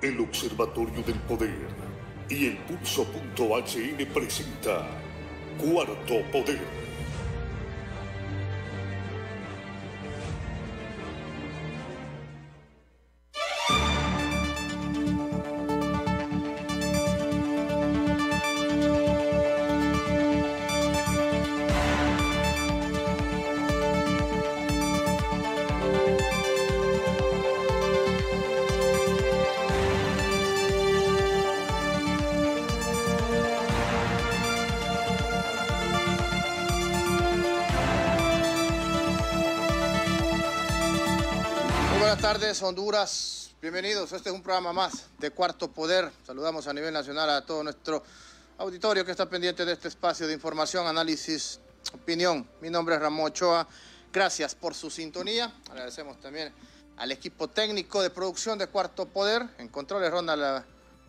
El Observatorio del Poder y el Pulso.hn presenta Cuarto Poder. Buenas tardes, Honduras. Bienvenidos. Este es un programa más de Cuarto Poder. Saludamos a nivel nacional a todo nuestro auditorio que está pendiente de este espacio de información, análisis, opinión. Mi nombre es Ramón Ochoa. Gracias por su sintonía. Agradecemos también al equipo técnico de producción de Cuarto Poder. En controles Ronald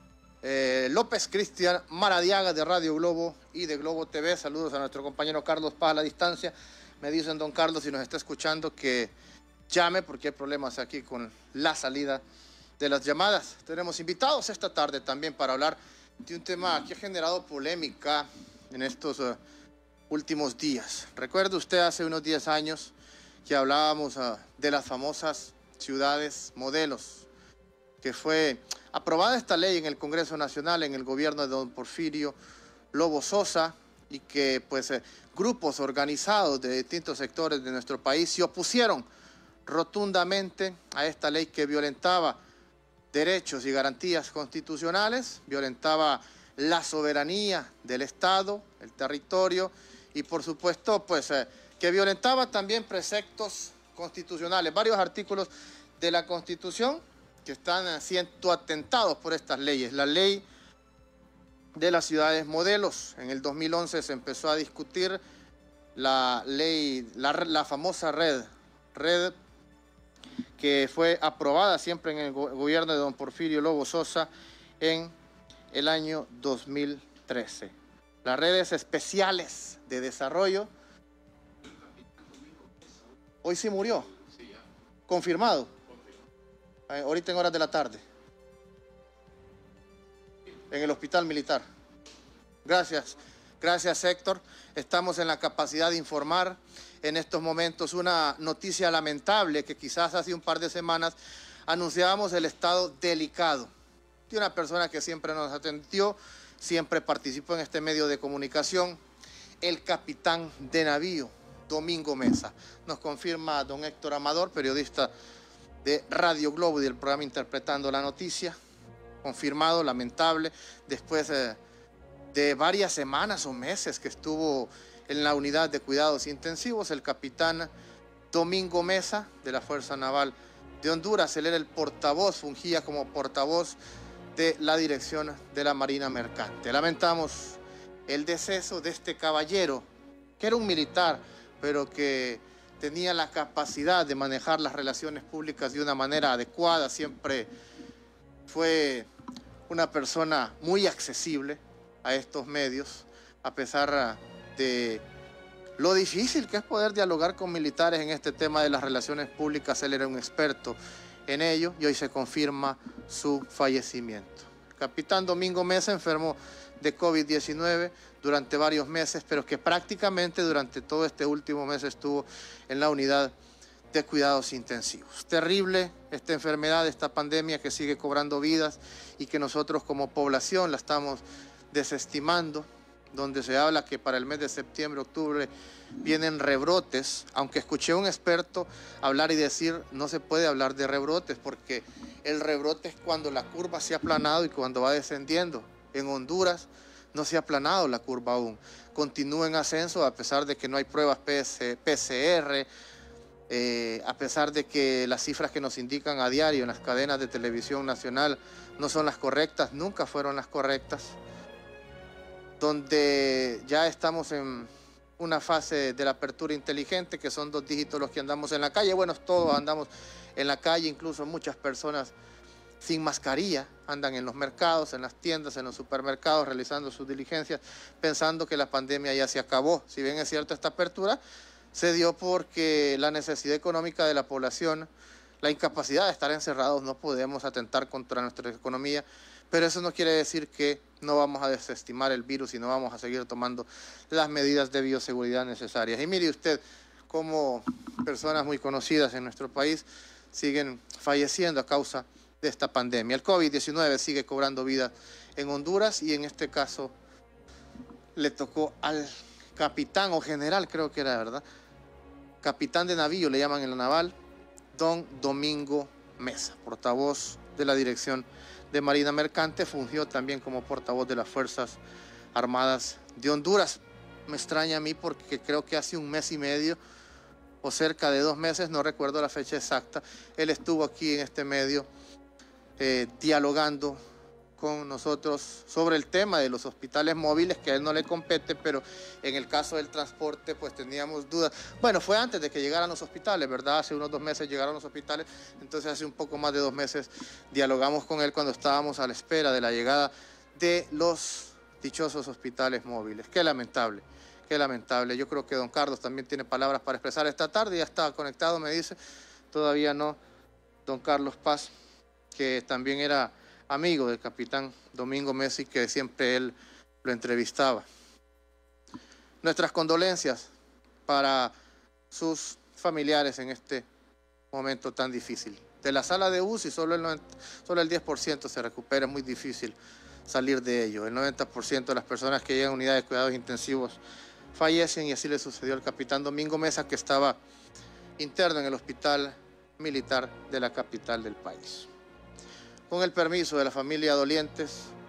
López, Cristian Maradiaga de Radio Globo y de Globo TV. Saludos a nuestro compañero Carlos Paz a la distancia. Me dicen, don Carlos, si nos está escuchando, que llame porque hay problemas aquí con la salida de las llamadas. Tenemos invitados esta tarde también para hablar de un tema que ha generado polémica en estos últimos días. Recuerde usted hace unos 10 años que hablábamos de las famosas ciudades modelos, que fue aprobada esta ley en el Congreso Nacional, en el gobierno de don Porfirio Lobo Sosa, y que pues grupos organizados de distintos sectores de nuestro país se opusieron rotundamente a esta ley que violentaba derechos y garantías constitucionales, violentaba la soberanía del Estado, el territorio y por supuesto pues que violentaba también preceptos constitucionales, varios artículos de la Constitución que están siendo atentados por estas leyes. La ley de las ciudades modelos, en el 2011 se empezó a discutir la ley, la famosa red que fue aprobada siempre en el gobierno de don Porfirio Lobo Sosa en el año 2013. Las redes especiales de desarrollo. Hoy sí murió. Sí, ya. ¿Confirmado? Ahorita en horas de la tarde. En el hospital militar. Gracias. Gracias, Héctor. Estamos en la capacidad de informar en estos momentos una noticia lamentable que quizás hace un par de semanas anunciábamos el estado delicado de una persona que siempre nos atendió, siempre participó en este medio de comunicación, el capitán de navío, Domingo Mesa. Nos confirma don Héctor Amador, periodista de Radio Globo y del programa Interpretando la Noticia, confirmado, lamentable, después de varias semanas o meses que estuvo en la unidad de cuidados intensivos, el capitán Domingo Mesa de la Fuerza Naval de Honduras. Él era el portavoz, fungía como portavoz de la dirección de la Marina Mercante. Lamentamos el deceso de este caballero, que era un militar, pero que tenía la capacidad de manejar las relaciones públicas de una manera adecuada. Siempre fue una persona muy accesible a estos medios, a pesar de lo difícil que es poder dialogar con militares en este tema de las relaciones públicas. Él era un experto en ello y hoy se confirma su fallecimiento. El capitán Domingo Mesa enfermó de COVID-19 durante varios meses, pero que prácticamente durante todo este último mes estuvo en la unidad de cuidados intensivos. Terrible esta enfermedad, esta pandemia que sigue cobrando vidas y que nosotros como población la estamos desestimando, donde se habla que para el mes de septiembre, octubre vienen rebrotes, aunque escuché a un experto hablar y decir no se puede hablar de rebrotes porque el rebrote es cuando la curva se ha aplanado y cuando va descendiendo. En Honduras no se ha aplanado la curva aún, continúa en ascenso a pesar de que no hay pruebas PCR, a pesar de que las cifras que nos indican a diario en las cadenas de televisión nacional no son las correctas, nunca fueron las correctas, donde ya estamos en una fase de la apertura inteligente, que son 2 dígitos los que andamos en la calle. Bueno, todos andamos en la calle, incluso muchas personas sin mascarilla andan en los mercados, en las tiendas, en los supermercados, realizando sus diligencias, pensando que la pandemia ya se acabó. Si bien es cierto, esta apertura se dio porque la necesidad económica de la población la incapacidad de estar encerrados, no podemos atentar contra nuestra economía, pero eso no quiere decir que no vamos a desestimar el virus y no vamos a seguir tomando las medidas de bioseguridad necesarias. Y mire usted cómo personas muy conocidas en nuestro país siguen falleciendo a causa de esta pandemia. El COVID-19 sigue cobrando vida en Honduras y en este caso le tocó al capitán o general, creo que era, ¿verdad? Capitán de navío, le llaman en la naval, don Domingo Mesa, portavoz de la Dirección de Marina Mercante, fungió también como portavoz de las Fuerzas Armadas de Honduras. Me extraña a mí porque creo que hace un mes y medio o cerca de 2 meses, no recuerdo la fecha exacta, él estuvo aquí en este medio dialogando con nosotros sobre el tema de los hospitales móviles, que a él no le compete, pero en el caso del transporte pues teníamos dudas. Bueno, fue antes de que llegaran los hospitales, ¿verdad? Hace unos 2 meses llegaron los hospitales, entonces hace un poco más de 2 meses dialogamos con él cuando estábamos a la espera de la llegada de los dichosos hospitales móviles. Qué lamentable, qué lamentable. Yo creo que don Carlos también tiene palabras para expresar esta tarde, ya está conectado, me dice, todavía no, don Carlos Paz, que también era amigo del capitán Domingo Mesa, que siempre él lo entrevistaba. Nuestras condolencias para sus familiares en este momento tan difícil. De la sala de UCI solo el 10% se recupera, es muy difícil salir de ello. El 90% de las personas que llegan a unidades de cuidados intensivos fallecen y así le sucedió al capitán Domingo Mesa, que estaba interno en el hospital militar de la capital del país. Con el permiso de la familia Doliente,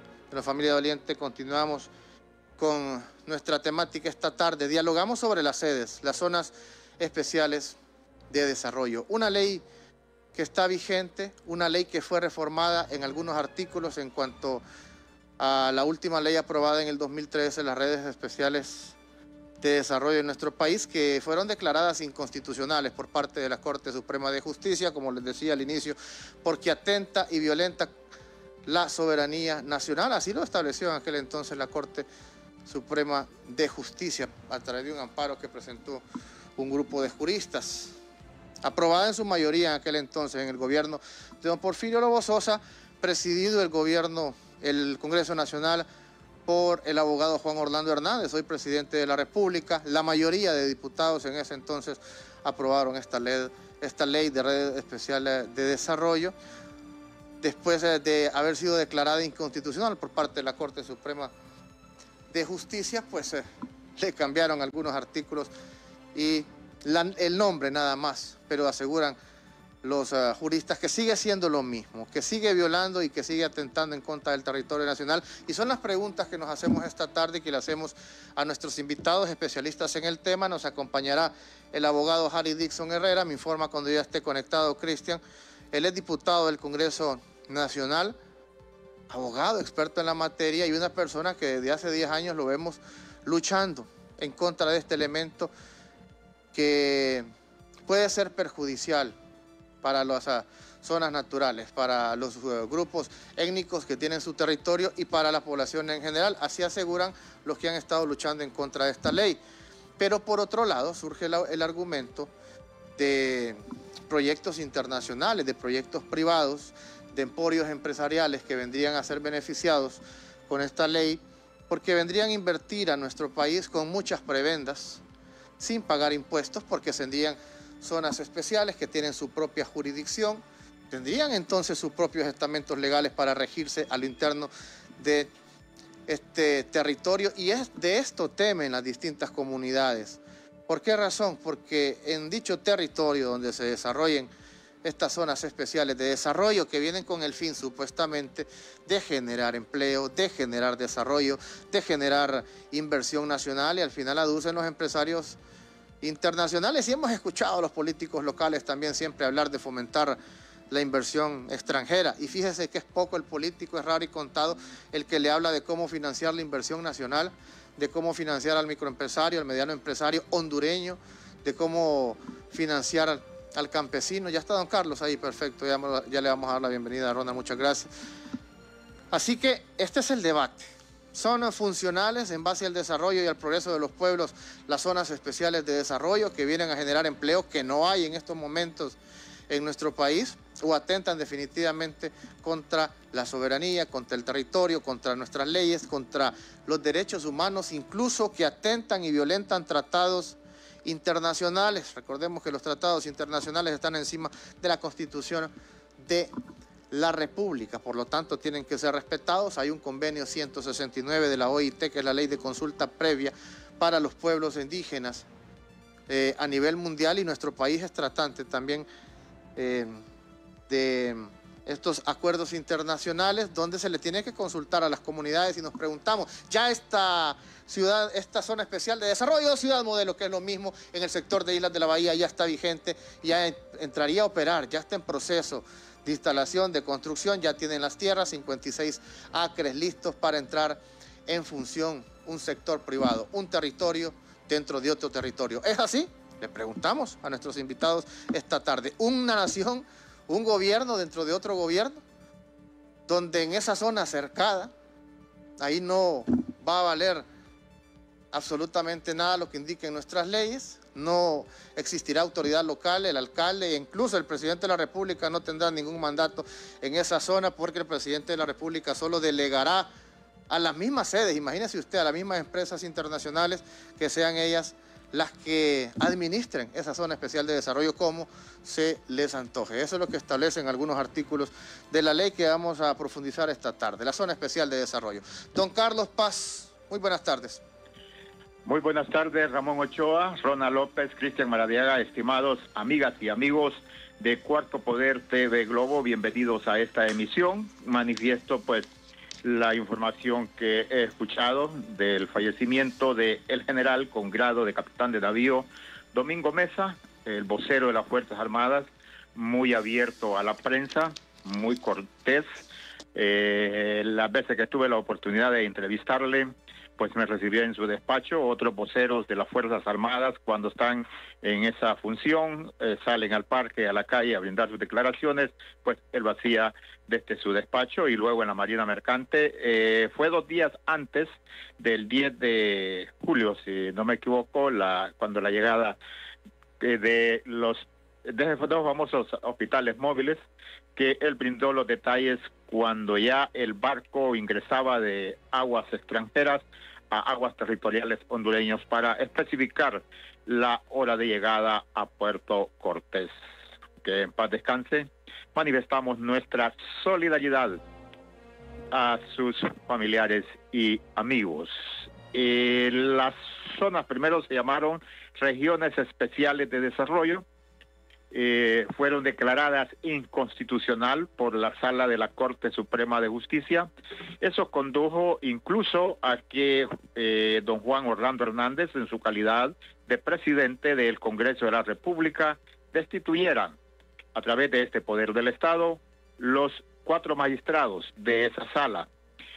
continuamos con nuestra temática esta tarde. Dialogamos sobre las sedes, las zonas especiales de desarrollo. Una ley que está vigente, una ley que fue reformada en algunos artículos en cuanto a la última ley aprobada en el 2013, las redes especiales de desarrollo en nuestro país, que fueron declaradas inconstitucionales por parte de la Corte Suprema de Justicia, como les decía al inicio, porque atenta y violenta la soberanía nacional. Así lo estableció en aquel entonces la Corte Suprema de Justicia a través de un amparo que presentó un grupo de juristas, aprobada en su mayoría en aquel entonces en el gobierno de don Porfirio Lobo Sosa, presidido el Congreso Nacional por el abogado Juan Orlando Hernández, hoy presidente de la República. La mayoría de diputados en ese entonces aprobaron esta ley de redes especiales de desarrollo, después de haber sido declarada inconstitucional por parte de la Corte Suprema de Justicia, pues le cambiaron algunos artículos y el nombre nada más, pero aseguran los juristas que sigue siendo lo mismo, que sigue violando y que sigue atentando en contra del territorio nacional. Y son las preguntas que nos hacemos esta tarde y que le hacemos a nuestros invitados especialistas en el tema. Nos acompañará el abogado Harry Dixon Herrera, me informa cuando ya esté conectado Cristian. Él es diputado del Congreso Nacional, abogado, experto en la materia y una persona que desde hace 10 años lo vemos luchando en contra de este elemento que puede ser perjudicial para las zonas naturales, para los grupos étnicos que tienen su territorio y para la población en general. Así aseguran los que han estado luchando en contra de esta ley. Pero por otro lado surge el argumento de proyectos internacionales, de proyectos privados, de emporios empresariales que vendrían a ser beneficiados con esta ley porque vendrían a invertir a nuestro país con muchas prebendas sin pagar impuestos, porque tendrían zonas especiales que tienen su propia jurisdicción, tendrían entonces sus propios estamentos legales para regirse a lo interno de este territorio, y de esto temen las distintas comunidades. ¿Por qué razón? Porque en dicho territorio donde se desarrollen estas zonas especiales de desarrollo, que vienen con el fin supuestamente de generar empleo, de generar desarrollo, de generar inversión nacional, y al final aducen los empresarios internacionales, y hemos escuchado a los políticos locales también siempre hablar de fomentar la inversión extranjera, y fíjese que es poco el político, es raro y contado el que le habla de cómo financiar la inversión nacional, de cómo financiar al microempresario, al mediano empresario hondureño, de cómo financiar al campesino. Ya está don Carlos ahí, perfecto, ya le vamos a dar la bienvenida a Ronald, muchas gracias. Así que este es el debate. Son funcionales en base al desarrollo y al progreso de los pueblos las zonas especiales de desarrollo que vienen a generar empleo que no hay en estos momentos en nuestro país o atentan definitivamente contra la soberanía, contra el territorio, contra nuestras leyes, contra los derechos humanos, incluso que atentan y violentan tratados internacionales. Recordemos que los tratados internacionales están encima de la Constitución de la República, por lo tanto tienen que ser respetados. Hay un convenio 169 de la OIT, que es la ley de consulta previa para los pueblos indígenas a nivel mundial, y nuestro país es tratante también de estos acuerdos internacionales donde se le tiene que consultar a las comunidades, y nos preguntamos, ya esta zona especial de desarrollo, ciudad modelo, que es lo mismo en el sector de Islas de la Bahía, ya está vigente, ya entraría a operar, ya está en proceso de instalación, de construcción, ya tienen las tierras, 56 acres listos para entrar en función, un sector privado, un territorio dentro de otro territorio. ¿Es así? Le preguntamos a nuestros invitados esta tarde. Una nación, un gobierno dentro de otro gobierno, donde en esa zona cercada, ahí no va a valer absolutamente nada lo que indiquen nuestras leyes, no existirá autoridad local, el alcalde e incluso el presidente de la República no tendrá ningún mandato en esa zona, porque el presidente de la República solo delegará a las mismas sedes, imagínese usted, a las mismas empresas internacionales, que sean ellas las que administren esa zona especial de desarrollo como se les antoje. Eso es lo que establecen algunos artículos de la ley que vamos a profundizar esta tarde, la zona especial de desarrollo. Don Carlos Paz, muy buenas tardes. Muy buenas tardes, Ramón Ochoa, Rona López, Cristian Maradiaga, estimados amigas y amigos de Cuarto Poder TV Globo, bienvenidos a esta emisión. Manifiesto pues la información que he escuchado del fallecimiento del general con grado de capitán de navío Domingo Mesa, el vocero de las Fuerzas Armadas, muy abierto a la prensa, muy cortés. Las veces que tuve la oportunidad de entrevistarle, pues me recibió en su despacho. Otros voceros de las Fuerzas Armadas, cuando están en esa función, salen al parque, a la calle a brindar sus declaraciones, pues él lo hacía desde su despacho. Y luego en la Marina Mercante, fue 2 días antes del 10 de julio, si no me equivoco, cuando la llegada de los dos famosos hospitales móviles, que él brindó los detalles cuando ya el barco ingresaba de aguas extranjeras a aguas territoriales hondureños para especificar la hora de llegada a Puerto Cortés. Que en paz descanse. Manifestamos nuestra solidaridad a sus familiares y amigos. Las zonas primero se llamaron regiones especiales de desarrollo. Fueron declaradas inconstitucional por la Sala de la Corte Suprema de Justicia. Eso condujo incluso a que don Juan Orlando Hernández, en su calidad de presidente del Congreso de la República, destituyera a través de este poder del Estado los 4 magistrados de esa sala.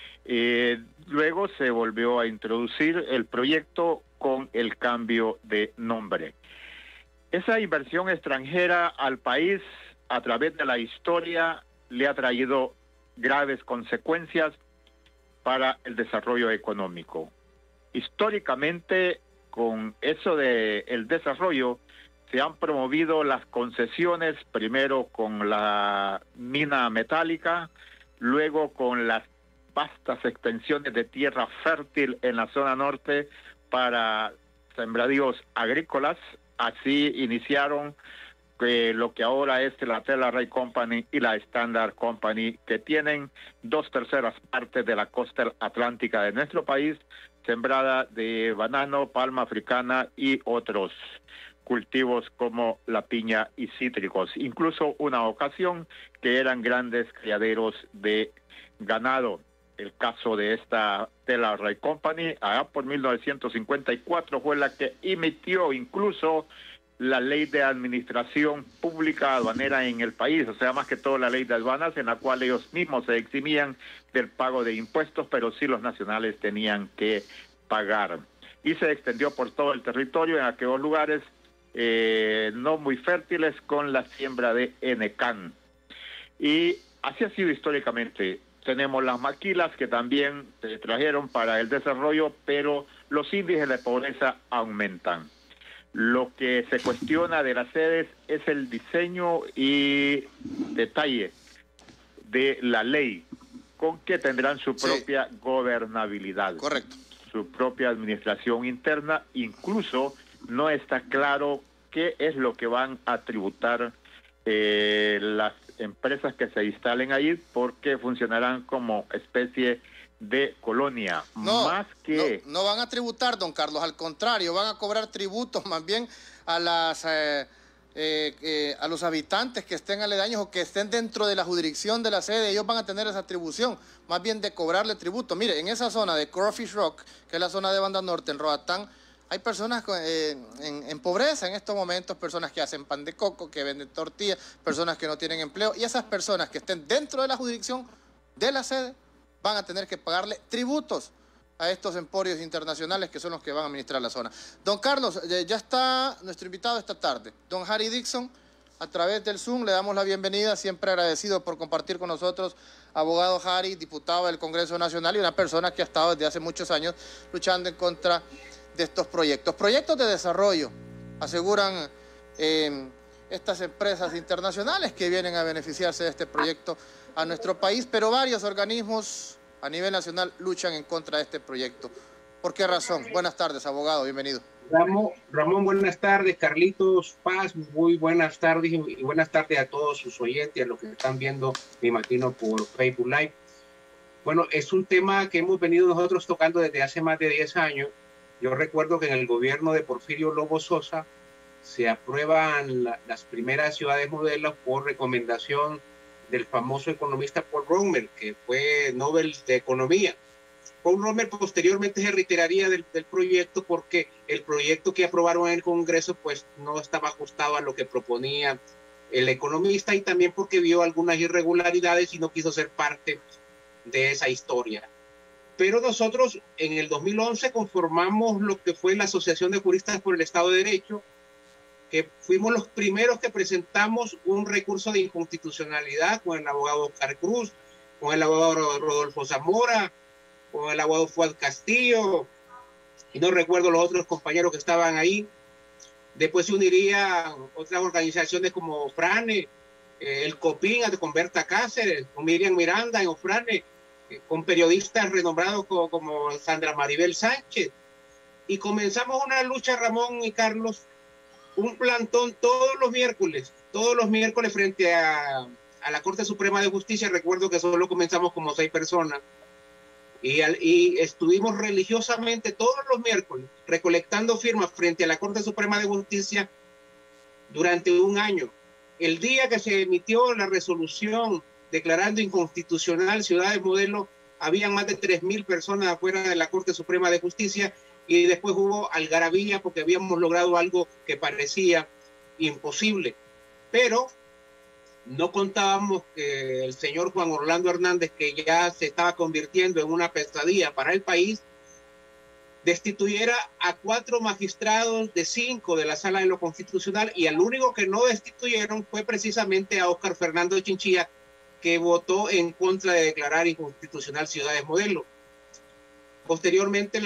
Luego se volvió a introducir el proyecto con el cambio de nombre. Esa inversión extranjera al país a través de la historia le ha traído graves consecuencias para el desarrollo económico. Históricamente, con eso del desarrollo, se han promovido las concesiones, primero con la mina metálica, luego con las vastas extensiones de tierra fértil en la zona norte para sembradíos agrícolas. Así iniciaron lo que ahora es la Tela-Ray Company y la Standard Company, que tienen 2/3 partes de la costa atlántica de nuestro país, sembrada de banano, palma africana y otros cultivos como la piña y cítricos. Incluso una ocasión que eran grandes criaderos de ganado. El caso de esta Tela-Ray Company, allá por 1954, fue la que emitió incluso la ley de administración pública aduanera en el país, o sea, más que todo la ley de aduanas, en la cual ellos mismos se eximían del pago de impuestos, pero sí los nacionales tenían que pagar. Y se extendió por todo el territorio en aquellos lugares no muy fértiles con la siembra de enecan. Y así ha sido históricamente. Tenemos las maquilas que también se trajeron para el desarrollo, pero los índices de pobreza aumentan. Lo que se cuestiona de las sedes es el diseño y detalle de la ley, con que tendrán su propia gobernabilidad. Correcto. Su propia administración interna. Incluso no está claro qué es lo que van a tributar las empresas que se instalen ahí, porque funcionarán como especie de colonia. No van a tributar, don Carlos, al contrario, van a cobrar tributos más bien a los habitantes que estén aledaños o que estén dentro de la jurisdicción de la sede. Ellos van a tener esa atribución, más bien de cobrarle tributo. Mire, en esa zona de Crawfish Rock, que es la zona de Banda Norte, en Roatán, hay personas en pobreza en estos momentos, personas que hacen pan de coco, que venden tortillas, personas que no tienen empleo, y esas personas que estén dentro de la jurisdicción de la sede van a tener que pagarle tributos a estos emporios internacionales que son los que van a administrar la zona. Don Carlos, ya está nuestro invitado esta tarde, don Harry Dixon, a través del Zoom. Le damos la bienvenida, siempre agradecido por compartir con nosotros. Abogado Harry, diputado del Congreso Nacional y una persona que ha estado desde hace muchos años luchando en contra de estos proyectos. Proyectos de desarrollo, aseguran estas empresas internacionales que vienen a beneficiarse de este proyecto a nuestro país, pero varios organismos a nivel nacional luchan en contra de este proyecto. ¿Por qué razón? Buenas tardes, abogado, bienvenido. Ramón, buenas tardes. Carlitos Paz, muy buenas tardes y buenas tardes a todos sus oyentes, a los que están viendo, me imagino, por Facebook Live. Bueno, es un tema que hemos venido nosotros tocando desde hace más de 10 años. Yo recuerdo que en el gobierno de Porfirio Lobo Sosa se aprueban las primeras ciudades modelos por recomendación del famoso economista Paul Romer, que fue Nobel de Economía. Paul Romer posteriormente se retiraría del proyecto porque el proyecto que aprobaron en el Congreso pues no estaba ajustado a lo que proponía el economista, y también porque vio algunas irregularidades y no quiso ser parte de esa historia. Pero nosotros en el 2011 conformamos lo que fue la Asociación de Juristas por el Estado de Derecho, que fuimos los primeros que presentamos un recurso de inconstitucionalidad con el abogado Oscar Cruz, con el abogado Rodolfo Zamora, con el abogado Fuad Castillo, y no recuerdo los otros compañeros que estaban ahí. Después se unirían otras organizaciones como Frane, el COPIN con Berta Cáceres, con Miriam Miranda en Ofrane, con periodistas renombrados como Sandra Maribel Sánchez, y comenzamos una lucha, Ramón y Carlos, un plantón todos los miércoles frente a la Corte Suprema de Justicia. Recuerdo que solo comenzamos como 6 personas y estuvimos religiosamente todos los miércoles recolectando firmas frente a la Corte Suprema de Justicia durante un año. El día que se emitió la resolución declarando inconstitucional Ciudades Modelo, habían más de 3.000 personas afuera de la Corte Suprema de Justicia, y después hubo algarabía porque habíamos logrado algo que parecía imposible. Pero no contábamos que el señor Juan Orlando Hernández, que ya se estaba convirtiendo en una pesadilla para el país, destituyera a 4 magistrados de 5 de la Sala de lo Constitucional, y al único que no destituyeron fue precisamente a Óscar Fernando Chinchilla, que votó en contra de declarar inconstitucional Ciudades Modelo. Posteriormente,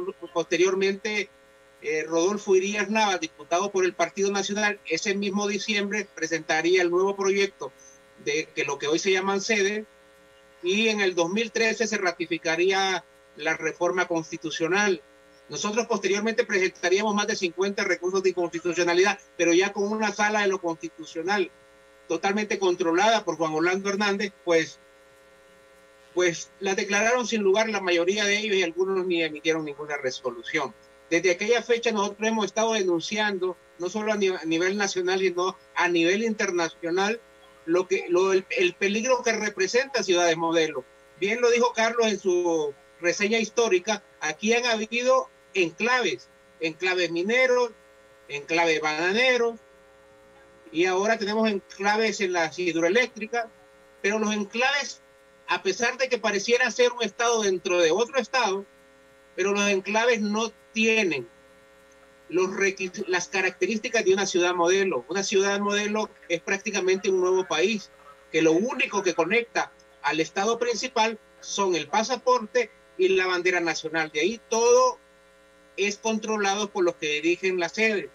Rodolfo Irías Navas, diputado por el Partido Nacional, ese mismo diciembre presentaría el nuevo proyecto de que lo que hoy se llaman sede, y en el 2013 se ratificaría la reforma constitucional. Nosotros posteriormente presentaríamos más de 50 recursos de inconstitucionalidad, pero ya con una Sala de lo Constitucional totalmente controlada por Juan Orlando Hernández, pues la declararon sin lugar la mayoría de ellos, y algunos ni emitieron ninguna resolución. Desde aquella fecha nosotros hemos estado denunciando, no solo a nivel nacional, sino a nivel internacional, el peligro que representa Ciudades Modelo. Bien lo dijo Carlos en su reseña histórica, aquí han habido enclaves mineros, enclaves bananeros, y ahora tenemos enclaves en las hidroeléctricas, pero los enclaves, a pesar de que pareciera ser un estado dentro de otro estado, pero los enclaves no tienen las características de una ciudad modelo. Una ciudad modelo es prácticamente un nuevo país, que lo único que conecta al estado principal son el pasaporte y la bandera nacional. De ahí todo es controlado por los que dirigen la sede.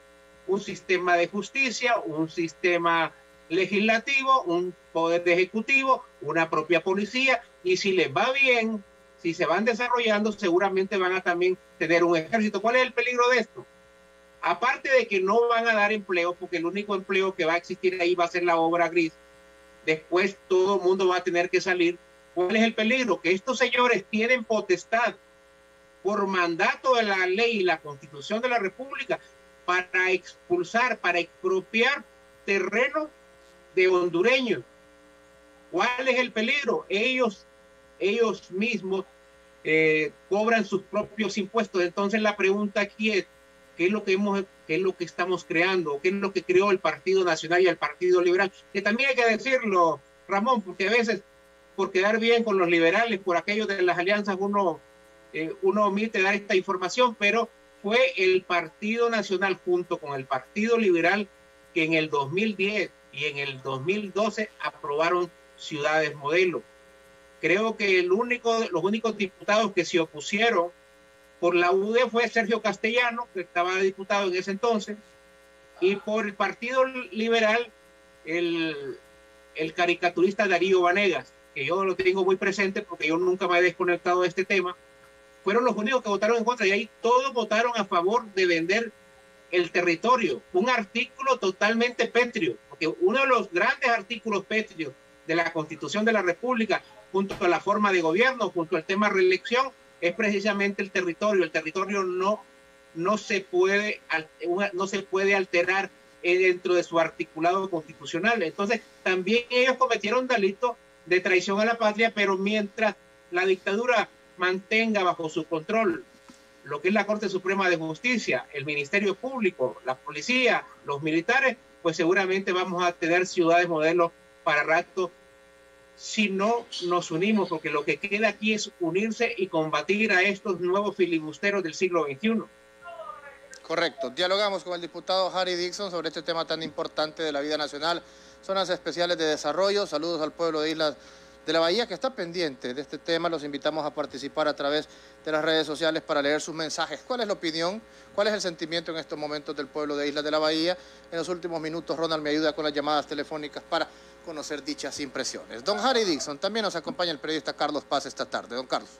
un sistema de justicia, un sistema legislativo, un poder ejecutivo, una propia policía, y si les va bien, si se van desarrollando, seguramente van a también tener un ejército. ¿Cuál es el peligro de esto? Aparte de que no van a dar empleo, porque el único empleo que va a existir ahí va a ser la obra gris, después todo el mundo va a tener que salir. ¿Cuál es el peligro? Que estos señores tienen potestad por mandato de la ley y la Constitución de la República para expulsar, para expropiar terreno de hondureños. ¿Cuál es el peligro? Ellos mismos cobran sus propios impuestos. Entonces la pregunta aquí es, ¿qué es lo que estamos creando? ¿Qué es lo que creó el Partido Nacional y el Partido Liberal? Que también hay que decirlo, Ramón, porque a veces por quedar bien con los liberales, por aquello de las alianzas, uno omite dar esta información, pero fue el Partido Nacional junto con el Partido Liberal que en el 2010 y en el 2012 aprobaron ciudades modelo. Creo que los únicos diputados que se opusieron por la UD fue Sergio Castellano, que estaba diputado en ese entonces, y por el Partido Liberal, el caricaturista Darío Vanegas, que yo lo tengo muy presente porque yo nunca me he desconectado de este tema. Fueron los únicos que votaron en contra, y ahí todos votaron a favor de vender el territorio, un artículo totalmente pétreo, porque uno de los grandes artículos pétreos de la Constitución de la República, junto a la forma de gobierno, junto al tema reelección, es precisamente el territorio. El territorio no se puede alterar dentro de su articulado constitucional. Entonces, también ellos cometieron delito de traición a la patria, pero mientras la dictadura mantenga bajo su control lo que es la Corte Suprema de Justicia, el Ministerio Público, la policía, los militares, pues seguramente vamos a tener ciudades modelos para rato si no nos unimos, porque lo que queda aquí es unirse y combatir a estos nuevos filibusteros del siglo XXI. Correcto. Dialogamos con el diputado Harry Dixon sobre este tema tan importante de la vida nacional, zonas especiales de desarrollo. Saludos al pueblo de Islas de la Bahía que está pendiente de este tema. Los invitamos a participar a través de las redes sociales para leer sus mensajes. ¿Cuál es la opinión? ¿Cuál es el sentimiento en estos momentos del pueblo de Islas de la Bahía? En los últimos minutos, Ronald me ayuda con las llamadas telefónicas para conocer dichas impresiones. Don Harry Dixon, también nos acompaña el periodista Carlos Paz esta tarde. Don Carlos.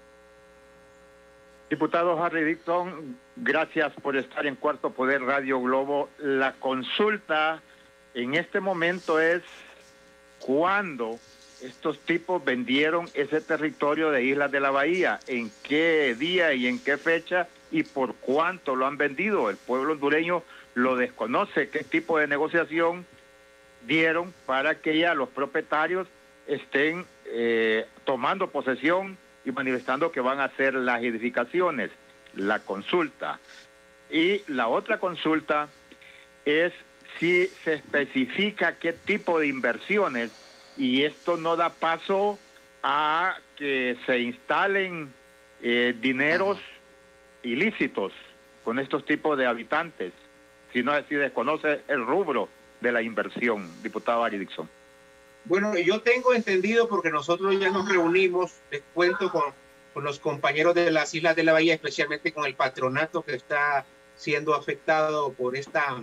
Diputado Harry Dixon, gracias por estar en Cuarto Poder Radio Globo. La consulta en este momento es ¿cuándo estos tipos vendieron ese territorio de Islas de la Bahía? ¿En qué día y en qué fecha? ¿Y por cuánto lo han vendido? El pueblo hondureño lo desconoce. ¿Qué tipo de negociación dieron para que ya los propietarios estén tomando posesión y manifestando que van a hacer las edificaciones? La consulta. Y la otra consulta es si se especifica qué tipo de inversiones, y esto no da paso a que se instalen dineros ilícitos con estos tipos de habitantes, sino si desconoce el rubro de la inversión, diputado Harry Dixon. Bueno, yo tengo entendido, porque nosotros ya nos reunimos, les cuento con los compañeros de las Islas de la Bahía, especialmente con el patronato que está siendo afectado por esta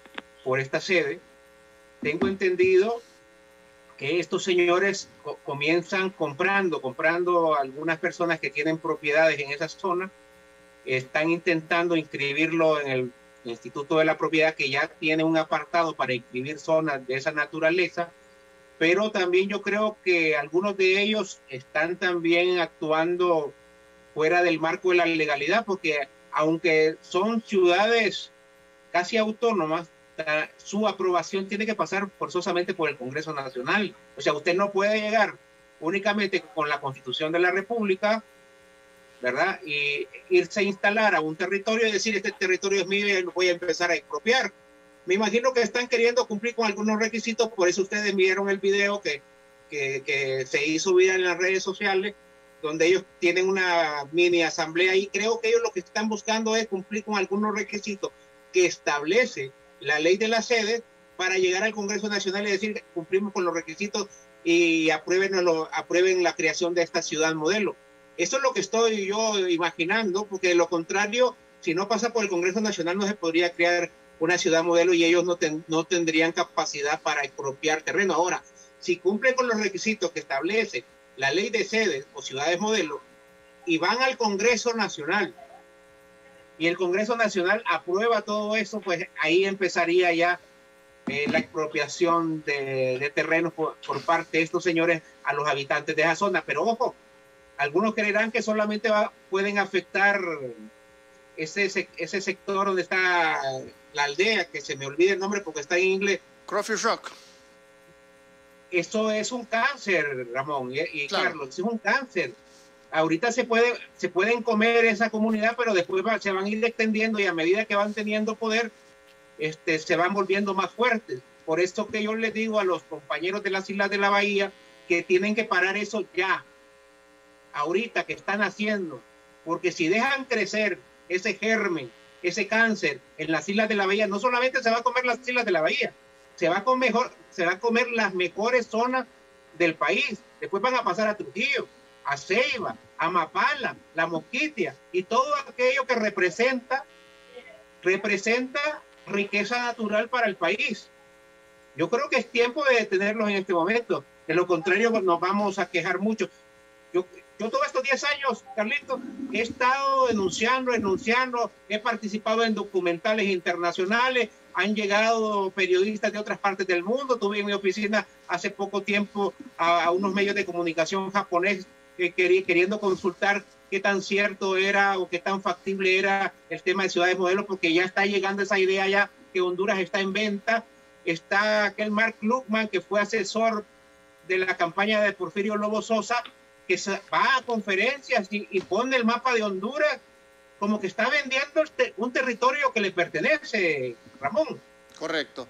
sede. Tengo entendido que estos señores comienzan comprando algunas personas que tienen propiedades en esa zona, están intentando inscribirlo en el Instituto de la Propiedad, que ya tiene un apartado para inscribir zonas de esa naturaleza, pero también yo creo que algunos de ellos están también actuando fuera del marco de la legalidad, porque aunque son ciudades casi autónomas, su aprobación tiene que pasar forzosamente por el Congreso Nacional. O sea, usted no puede llegar únicamente con la Constitución de la República, ¿verdad? Y irse a instalar a un territorio y decir, este territorio es mío y lo voy a empezar a expropiar. Me imagino que están queriendo cumplir con algunos requisitos, por eso ustedes vieron el video que se hizo viral en las redes sociales, donde ellos tienen una mini asamblea, y creo que ellos lo que están buscando es cumplir con algunos requisitos que establece la ley de la sede para llegar al Congreso Nacional y decir cumplimos con los requisitos y aprueben la creación de esta ciudad modelo. Eso es lo que estoy yo imaginando, porque de lo contrario, si no pasa por el Congreso Nacional, no se podría crear una ciudad modelo y ellos no tendrían capacidad para expropiar terreno. Ahora, si cumplen con los requisitos que establece la ley de sedes o ciudades modelo y van al Congreso Nacional y el Congreso Nacional aprueba todo eso, pues ahí empezaría ya la expropiación de terrenos por parte de estos señores a los habitantes de esa zona. Pero ojo, algunos creerán que solamente pueden afectar ese sector donde está la aldea, que se me olvida el nombre porque está en inglés. Crawfish Rock. Eso es un cáncer, Ramón y claro. Carlos, es un cáncer. Ahorita se pueden comer esa comunidad, pero después se van a ir extendiendo y a medida que van teniendo poder, se van volviendo más fuertes. Por eso que yo les digo a los compañeros de las Islas de la Bahía que tienen que parar eso ya, ahorita que están haciendo, porque si dejan crecer ese germen, ese cáncer en las Islas de la Bahía, no solamente se va a comer las Islas de la Bahía, se va a comer las mejores zonas del país. Después van a pasar a Trujillo, a Ceiba, a Mapala, La Mosquitia y todo aquello que representa riqueza natural para el país. Yo creo que es tiempo de detenerlos en este momento. De lo contrario, nos vamos a quejar mucho. Yo todos estos 10 años, Carlitos, he estado denunciando, he participado en documentales internacionales, han llegado periodistas de otras partes del mundo. Tuve en mi oficina hace poco tiempo a unos medios de comunicación japoneses queriendo consultar qué tan cierto era o qué tan factible era el tema de ciudades modelo, porque ya está llegando esa idea ya que Honduras está en venta. Está aquel Mark Luckman, que fue asesor de la campaña de Porfirio Lobo Sosa, que va a conferencias y pone el mapa de Honduras como que está vendiendo un territorio que le pertenece, Ramón. Correcto.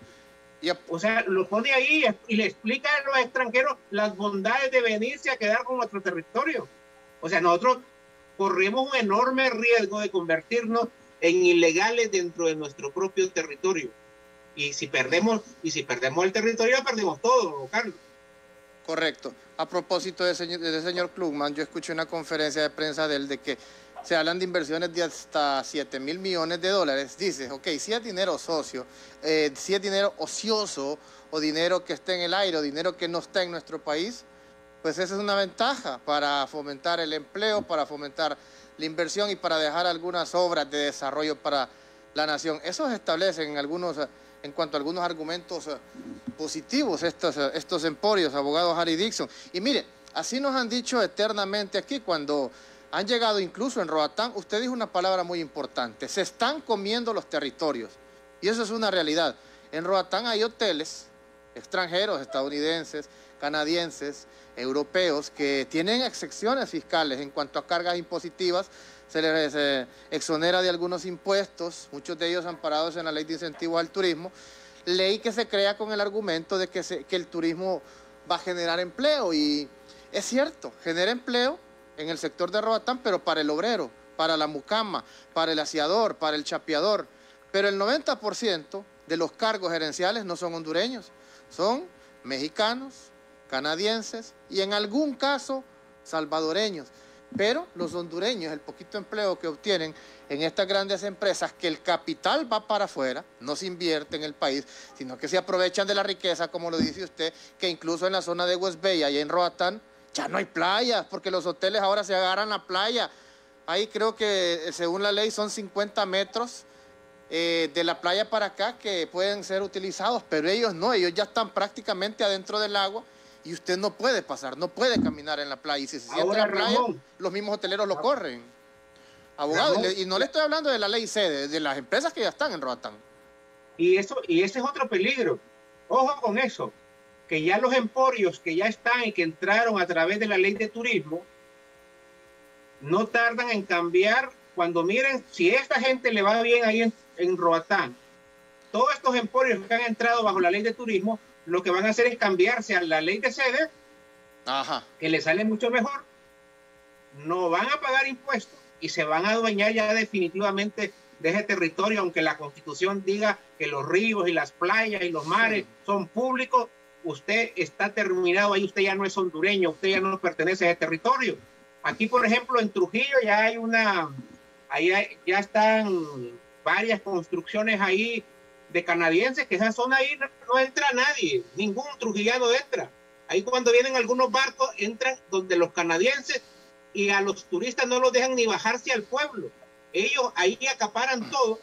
O sea, lo pone ahí y le explica a los extranjeros las bondades de venirse a quedar con nuestro territorio. O sea, nosotros corremos un enorme riesgo de convertirnos en ilegales dentro de nuestro propio territorio. Y si perdemos el territorio, perdemos todo, Carlos. Correcto. A propósito del señor Klugman, yo escuché una conferencia de prensa de él de que se hablan de inversiones de hasta 7.000 millones de dólares. Dice, ok, si es dinero socio, si es dinero ocioso o dinero que está en el aire o dinero que no está en nuestro país, pues esa es una ventaja para fomentar el empleo, para fomentar la inversión y para dejar algunas obras de desarrollo para la nación. Eso se establece en cuanto a algunos argumentos positivos estos emporios, abogado Harry Dixon. Y mire, así nos han dicho eternamente aquí cuando han llegado incluso en Roatán. Usted dijo una palabra muy importante: se están comiendo los territorios. Y eso es una realidad. En Roatán hay hoteles extranjeros, estadounidenses, canadienses, europeos, que tienen excepciones fiscales en cuanto a cargas impositivas. Se les exonera de algunos impuestos, muchos de ellos amparados en la ley de incentivos al turismo, ley que se crea con el argumento de que el turismo va a generar empleo. Y es cierto, genera empleo en el sector de Roatán, pero para el obrero, para la mucama, para el aseador, para el chapeador. Pero el 90% de los cargos gerenciales no son hondureños, son mexicanos, canadienses y en algún caso salvadoreños. Pero los hondureños, el poquito empleo que obtienen en estas grandes empresas, que el capital va para afuera, no se invierte en el país, sino que se aprovechan de la riqueza, como lo dice usted, que incluso en la zona de West Bay, allá en Roatán, ya no hay playas, porque los hoteles ahora se agarran la playa. Ahí creo que, según la ley, son 50 metros de la playa para acá que pueden ser utilizados, pero ellos no, ellos ya están prácticamente adentro del agua. Y usted no puede pasar, no puede caminar en la playa. Y si se siente en la playa, Ramón, los mismos hoteleros lo corren. Abogado, Ramón, y no le estoy hablando de la ley sede, de las empresas que ya están en Roatán. Y ese es otro peligro. Ojo con eso, que ya los emporios que ya están y que entraron a través de la ley de turismo, no tardan en cambiar. Cuando miren, si esta gente le va bien ahí en Roatán, todos estos emporios que han entrado bajo la ley de turismo, lo que van a hacer es cambiarse a la ley de sede, que le sale mucho mejor, no van a pagar impuestos y se van a adueñar ya definitivamente de ese territorio, aunque la Constitución diga que los ríos y las playas y los mares son públicos. Usted está terminado ahí, usted ya no es hondureño, usted ya no pertenece a ese territorio. Aquí, por ejemplo, en Trujillo ya hay ya están varias construcciones ahí de canadienses, que esa zona ahí no entra nadie, ningún trujillano entra. Ahí cuando vienen algunos barcos, entran donde los canadienses, y a los turistas no los dejan ni bajarse al pueblo. Ellos ahí acaparan todo,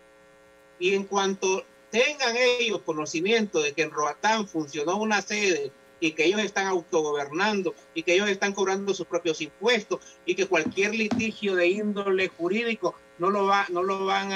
y en cuanto tengan ellos conocimiento de que en Roatán funcionó una sede y que ellos están autogobernando y que ellos están cobrando sus propios impuestos y que cualquier litigio de índole jurídico no lo van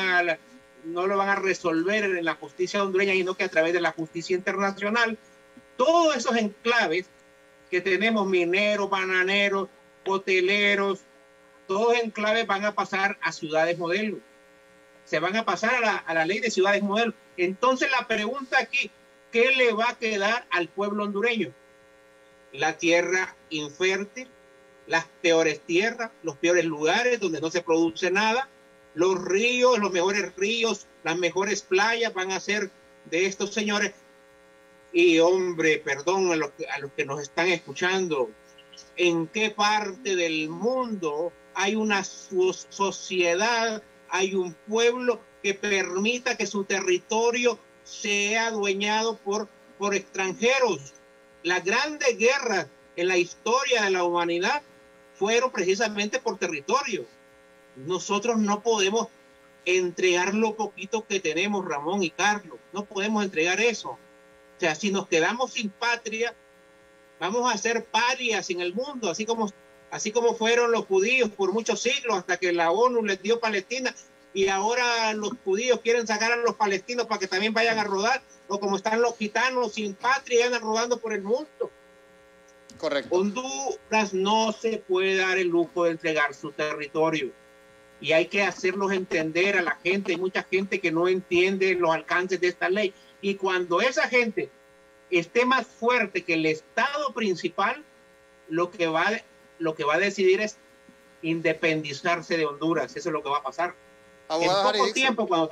a resolver en la justicia hondureña, sino que a través de la justicia internacional, todos esos enclaves que tenemos, mineros, bananeros, hoteleros, todos enclaves van a pasar a ciudades modelo. Se van a pasar a la ley de ciudades modelo. Entonces la pregunta aquí, ¿qué le va a quedar al pueblo hondureño? La tierra infértil, las peores tierras, los peores lugares donde no se produce nada, los ríos, los mejores ríos, las mejores playas van a ser de estos señores. Y hombre, perdón a los que nos están escuchando, ¿en qué parte del mundo hay una sociedad, hay un pueblo que permita que su territorio sea adueñado por extranjeros? Las grandes guerras en la historia de la humanidad fueron precisamente por territorio. Nosotros no podemos entregar lo poquito que tenemos, Ramón y Carlos. No podemos entregar eso. O sea, si nos quedamos sin patria, vamos a ser parias en el mundo, así como fueron los judíos por muchos siglos, hasta que la ONU les dio Palestina, y ahora los judíos quieren sacar a los palestinos para que también vayan a rodar, o como están los gitanos sin patria y andan rodando por el mundo. Correcto. Honduras no se puede dar el lujo de entregar su territorio, y hay que hacerlos entender a la gente. Hay mucha gente que no entiende los alcances de esta ley, y cuando esa gente esté más fuerte que el Estado principal, lo que va a decidir es independizarse de Honduras. Eso es lo que va a pasar. Abogado en poco tiempo, cuando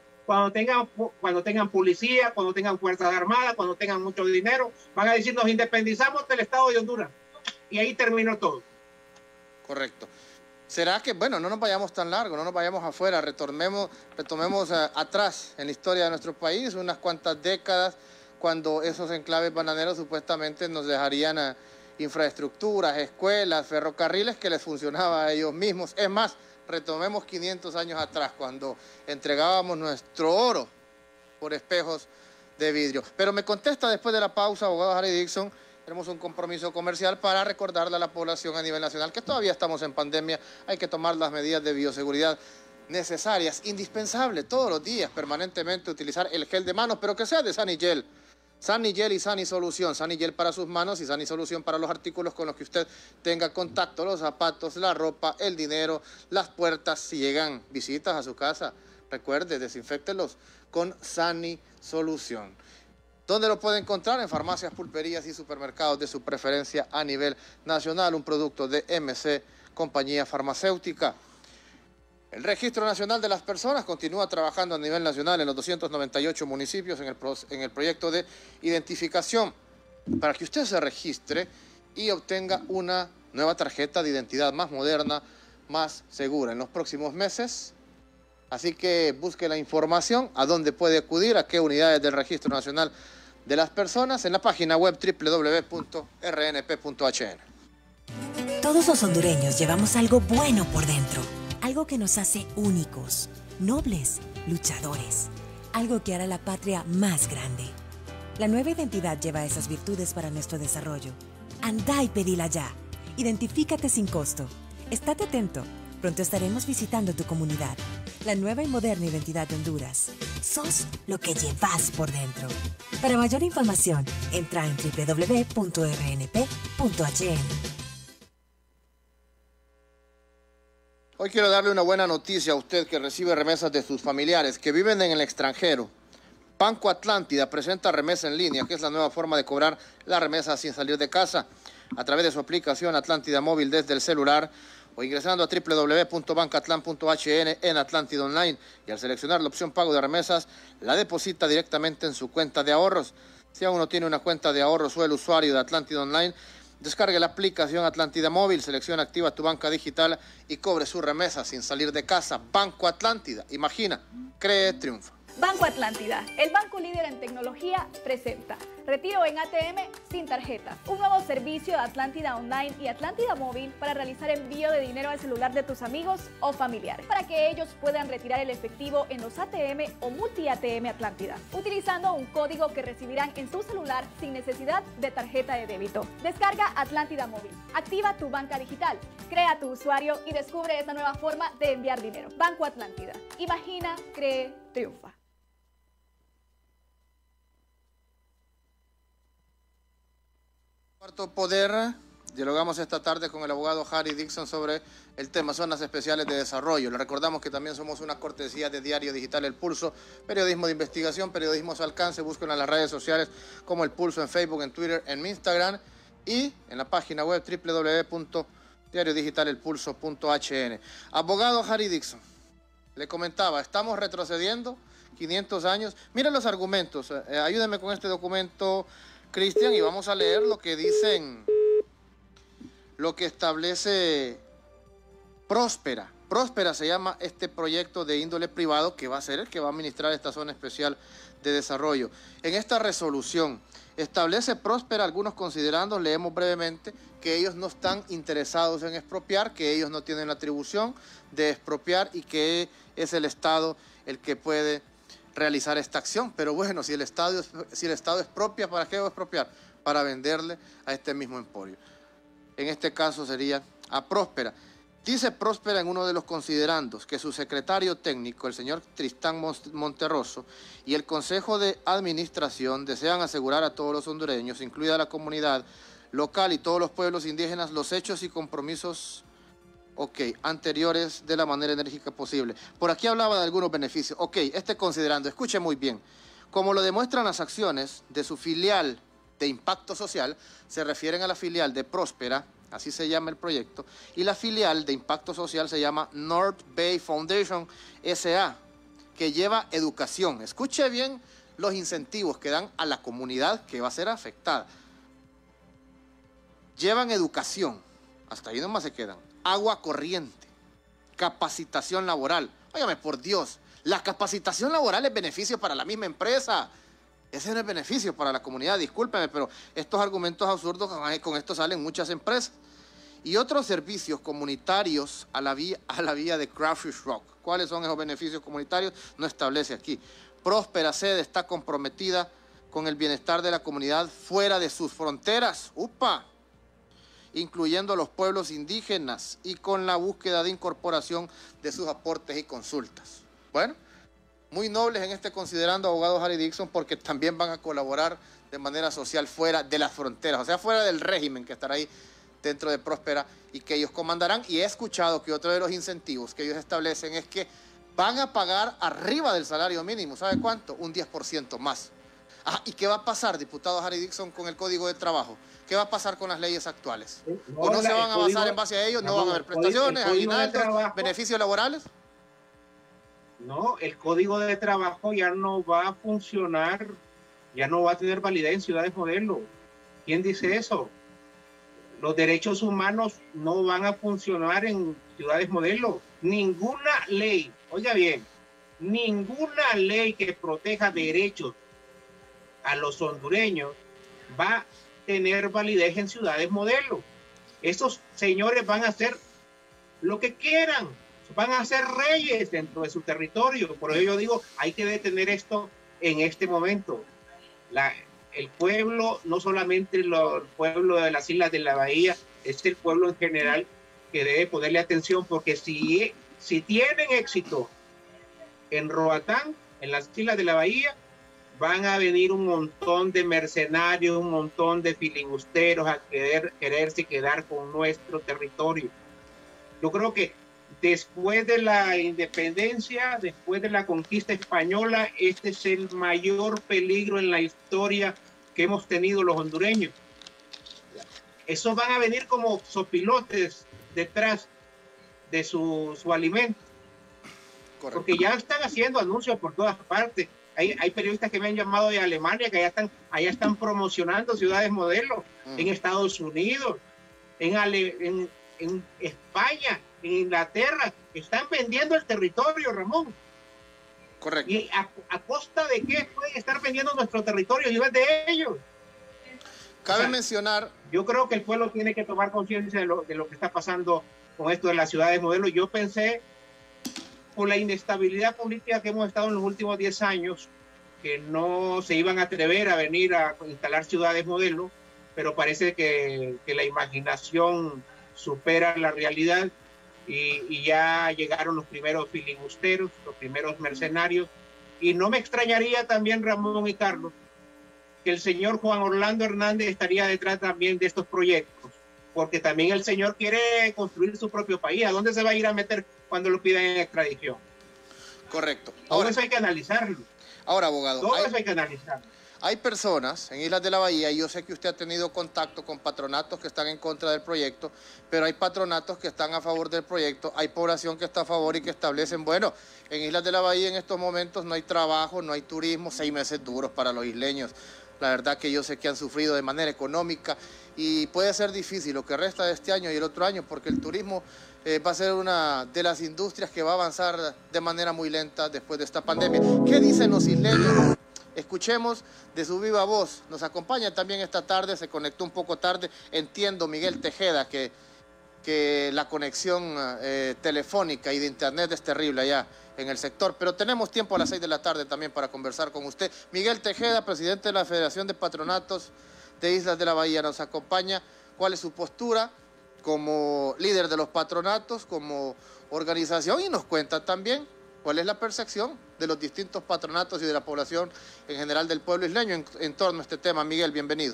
tengan policía, cuando tengan fuerzas armadas, cuando tengan mucho dinero, van a decir: nos independizamos del Estado de Honduras. Y ahí terminó todo. Correcto. ¿Será que, bueno, no nos vayamos tan largo, no nos vayamos afuera, retomemos atrás en la historia de nuestro país, unas cuantas décadas, cuando esos enclaves bananeros supuestamente nos dejarían infraestructuras, escuelas, ferrocarriles que les funcionaba a ellos mismos? Es más, retomemos 500 años atrás, cuando entregábamos nuestro oro por espejos de vidrio. Pero me contesta después de la pausa, abogado Harry Dixon. Tenemos un compromiso comercial para recordarle a la población a nivel nacional que todavía estamos en pandemia. Hay que tomar las medidas de bioseguridad necesarias, indispensable, todos los días, permanentemente utilizar el gel de manos, pero que sea de Sanigel. Sanigel y Sanisolución. Sanigel para sus manos y Sanisolución para los artículos con los que usted tenga contacto, los zapatos, la ropa, el dinero, las puertas. Si llegan visitas a su casa, recuerde, desinféctelos con Sanisolución. ¿Dónde lo puede encontrar? En farmacias, pulperías y supermercados de su preferencia a nivel nacional. Un producto de MC, compañía farmacéutica. El Registro Nacional de las Personas continúa trabajando a nivel nacional en los 298 municipios en el proyecto de identificación para que usted se registre y obtenga una nueva tarjeta de identidad más moderna, más segura en los próximos meses. Así que busque la información, a dónde puede acudir, a qué unidades del Registro Nacional de las Personas, en la página web www.rnp.hn. Todos los hondureños llevamos algo bueno por dentro, algo que nos hace únicos, nobles, luchadores, algo que hará la patria más grande. La nueva identidad lleva esas virtudes para nuestro desarrollo. Andá y pedila ya. Identifícate sin costo. Estate atento. Pronto estaremos visitando tu comunidad. La nueva y moderna identidad de Honduras. Sos lo que llevas por dentro. Para mayor información, entra en www.rnp.hn. Hoy quiero darle una buena noticia a usted que recibe remesas de sus familiares que viven en el extranjero. Banco Atlántida presenta remesa en línea, que es la nueva forma de cobrar la remesa sin salir de casa, a través de su aplicación Atlántida Móvil desde el celular, o ingresando a www.bancatlan.hn en Atlántida Online, y al seleccionar la opción pago de remesas, la deposita directamente en su cuenta de ahorros. Si aún no tiene una cuenta de ahorros o el usuario de Atlántida Online, descargue la aplicación Atlántida Móvil, selecciona activa tu banca digital y cobre su remesa sin salir de casa. Banco Atlántida, imagina, cree, triunfa. Banco Atlántida, el banco líder en tecnología, presenta retiro en ATM sin tarjeta. Un nuevo servicio de Atlántida Online y Atlántida Móvil para realizar envío de dinero al celular de tus amigos o familiares, para que ellos puedan retirar el efectivo en los ATM o multi-ATM Atlántida, utilizando un código que recibirán en su celular sin necesidad de tarjeta de débito. Descarga Atlántida Móvil, activa tu banca digital, crea tu usuario y descubre esta nueva forma de enviar dinero. Banco Atlántida. Imagina, cree, triunfa. Cuarto Poder, dialogamos esta tarde con el abogado Harry Dixon sobre el tema zonas especiales de desarrollo. Le recordamos que también somos una cortesía de Diario Digital El Pulso, periodismo de investigación, periodismo a su alcance. Búsquenlo en las redes sociales como El Pulso, en Facebook, en Twitter, en Instagram y en la página web www.diariodigitalelpulso.hn. Abogado Harry Dixon, le comentaba, estamos retrocediendo 500 años. Miren los argumentos, ayúdenme con este documento, Cristian, y vamos a leer lo que dicen, lo que establece Próspera. Próspera se llama este proyecto de índole privado que va a ser el que va a administrar esta zona especial de desarrollo. En esta resolución establece Próspera algunos considerandos, leemos brevemente, que ellos no están interesados en expropiar, que ellos no tienen la atribución de expropiar y que es el Estado el que puede realizar esta acción. Pero bueno, si el Estado expropia, ¿para qué va a expropiar? Para venderle a este mismo emporio. En este caso sería a Próspera. Dice Próspera en uno de los considerandos que su secretario técnico, el señor Tristán Monterroso, y el Consejo de Administración desean asegurar a todos los hondureños, incluida la comunidad local y todos los pueblos indígenas, los hechos y compromisos anteriores de la manera enérgica posible. Por aquí hablaba de algunos beneficios. Este considerando, escuche muy bien, como lo demuestran las acciones de su filial de impacto social, se refieren a la filial de Próspera, así se llama el proyecto, y la filial de impacto social se llama North Bay Foundation S.A., que lleva educación. Escuche bien los incentivos que dan a la comunidad que va a ser afectada. Llevan educación, hasta ahí nomás se quedan. Agua corriente, capacitación laboral. Óigame, por Dios, la capacitación laboral es beneficio para la misma empresa. Ese no es beneficio para la comunidad, discúlpeme, pero estos argumentos absurdos, con esto salen muchas empresas. Y otros servicios comunitarios a la vía de Crawfish Rock. ¿Cuáles son esos beneficios comunitarios? No establece aquí. Próspera Sede está comprometida con el bienestar de la comunidad fuera de sus fronteras. ¡Upa! Incluyendo a los pueblos indígenas y con la búsqueda de incorporación de sus aportes y consultas. Bueno, muy nobles en este considerando, abogado Harry Dixon, porque también van a colaborar de manera social fuera de las fronteras, o sea, fuera del régimen que estará ahí dentro de Próspera y que ellos comandarán. Y he escuchado que otro de los incentivos que ellos establecen es que van a pagar arriba del salario mínimo. ¿Sabe cuánto? Un 10% más. ¿Y qué va a pasar, diputado Harry Dixon, con el Código de Trabajo? ¿Qué va a pasar con las leyes actuales? ¿O no se van a basar en base a ellos? ¿No van a haber prestaciones, aguinaldos, beneficios laborales? No, el Código de Trabajo ya no va a funcionar, ya no va a tener validez en ciudades modelo. ¿Quién dice eso? Los derechos humanos no van a funcionar en ciudades modelo. Ninguna ley, oiga bien, ninguna ley que proteja derechos a los hondureños va a tener validez en ciudades modelo. Esos señores van a hacer lo que quieran, van a ser reyes dentro de su territorio. Por eso yo digo, hay que detener esto en este momento. El pueblo, no solamente el pueblo de las Islas de la Bahía, es el pueblo en general que debe ponerle atención, porque si tienen éxito en Roatán, en las Islas de la Bahía, van a venir un montón de mercenarios, un montón de filibusteros a quererse quedar con nuestro territorio. Yo creo que después de la independencia, después de la conquista española, este es el mayor peligro en la historia que hemos tenido los hondureños. Esos van a venir como sopilotes detrás de su alimento. Correcto. Porque ya están haciendo anuncios por todas partes. Hay periodistas que me han llamado de Alemania, que allá están promocionando ciudades modelo, en Estados Unidos, en España, en Inglaterra. Están vendiendo el territorio, Ramón. Correcto. ¿Y a costa de qué pueden estar vendiendo nuestro territorio? Yo es de ellos. Cabe mencionar... Yo creo que el pueblo tiene que tomar conciencia de lo que está pasando con esto de las ciudades modelo. Yo pensé, por la inestabilidad política que hemos estado en los últimos 10 años, que no se iban a atrever a venir a instalar ciudades modelo, pero parece que la imaginación supera la realidad y ya llegaron los primeros filibusteros, los primeros mercenarios. Y no me extrañaría también, Ramón y Carlos, que el señor Juan Orlando Hernández estaría detrás también de estos proyectos, porque también el señor quiere construir su propio país. ¿A dónde se va a ir a meter cuando lo pidan en extradición? Correcto. Todo eso hay que analizarlo. Ahora, abogado, Todo eso hay que analizarlo. Hay personas en Islas de la Bahía, y yo sé que usted ha tenido contacto con patronatos que están en contra del proyecto, pero hay patronatos que están a favor del proyecto, hay población que está a favor y que establecen, bueno, en Islas de la Bahía en estos momentos no hay trabajo, no hay turismo, 6 meses duros para los isleños. La verdad que yo sé que han sufrido de manera económica y puede ser difícil lo que resta de este año y el otro año, porque el turismo va a ser una de las industrias que va a avanzar de manera muy lenta después de esta pandemia. ¿Qué dicen los isleños? Escuchemos de su viva voz. Nos acompaña también esta tarde, se conectó un poco tarde, entiendo, Miguel Tejeda, que la conexión telefónica y de internet es terrible allá en el sector, pero tenemos tiempo a las 6 de la tarde también para conversar con usted. Miguel Tejeda, presidente de la Federación de Patronatos de Islas de la Bahía, nos acompaña. ¿Cuál es su postura como líder de los patronatos, como organización? Y nos cuenta también cuál es la percepción de los distintos patronatos y de la población en general del pueblo isleño en torno a este tema. Miguel, bienvenido.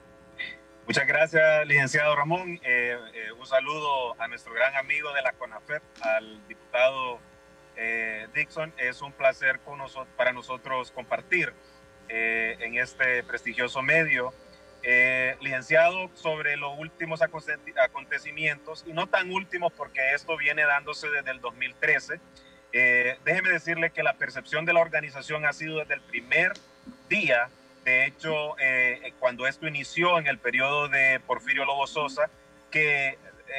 Muchas gracias, licenciado Ramón. Un saludo a nuestro gran amigo de la CONAFEP, al diputado Dixon. Es un placer para nosotros compartir en este prestigioso medio. Licenciado, sobre los últimos acontecimientos, y no tan últimos porque esto viene dándose desde el 2013, déjeme decirle que la percepción de la organización ha sido desde el primer día. De hecho, cuando esto inició en el periodo de Porfirio Lobo Sosa, que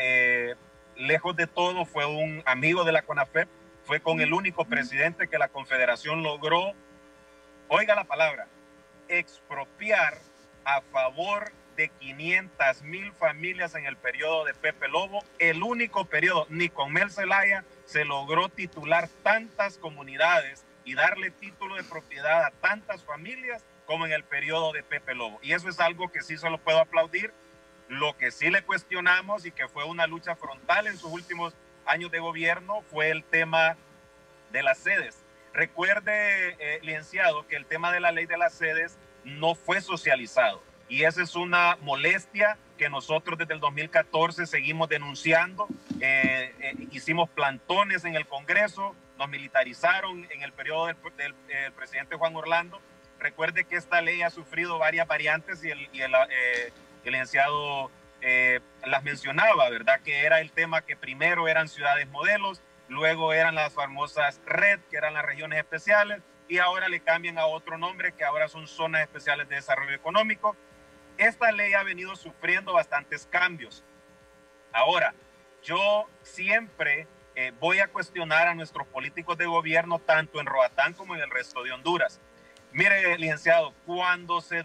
lejos de todo fue un amigo de la CONAFEP, fue con el único presidente que la Confederación logró, oiga la palabra, expropiar a favor de 500,000 familias en el periodo de Pepe Lobo, el único periodo. Ni con Mel Zelaya se logró titular tantas comunidades y darle título de propiedad a tantas familias como en el periodo de Pepe Lobo. Y eso es algo que sí se lo puedo aplaudir. Lo que sí le cuestionamos y que fue una lucha frontal en sus últimos años de gobierno fue el tema de las sedes. Recuerde, licenciado, que el tema de la ley de las sedes no fue socializado. Y esa es una molestia que nosotros desde el 2014 seguimos denunciando. Hicimos plantones en el Congreso, nos militarizaron en el periodo del presidente Juan Orlando. Recuerde que esta ley ha sufrido varias variantes y el licenciado las mencionaba, ¿verdad? Que era el tema que primero eran ciudades modelos, luego eran las famosas RED, que eran las regiones especiales, y ahora le cambian a otro nombre, que ahora son zonas especiales de desarrollo económico. Esta ley ha venido sufriendo bastantes cambios. Ahora, yo siempre voy a cuestionar a nuestros políticos de gobierno, tanto en Roatán como en el resto de Honduras. Mire, licenciado, cuando se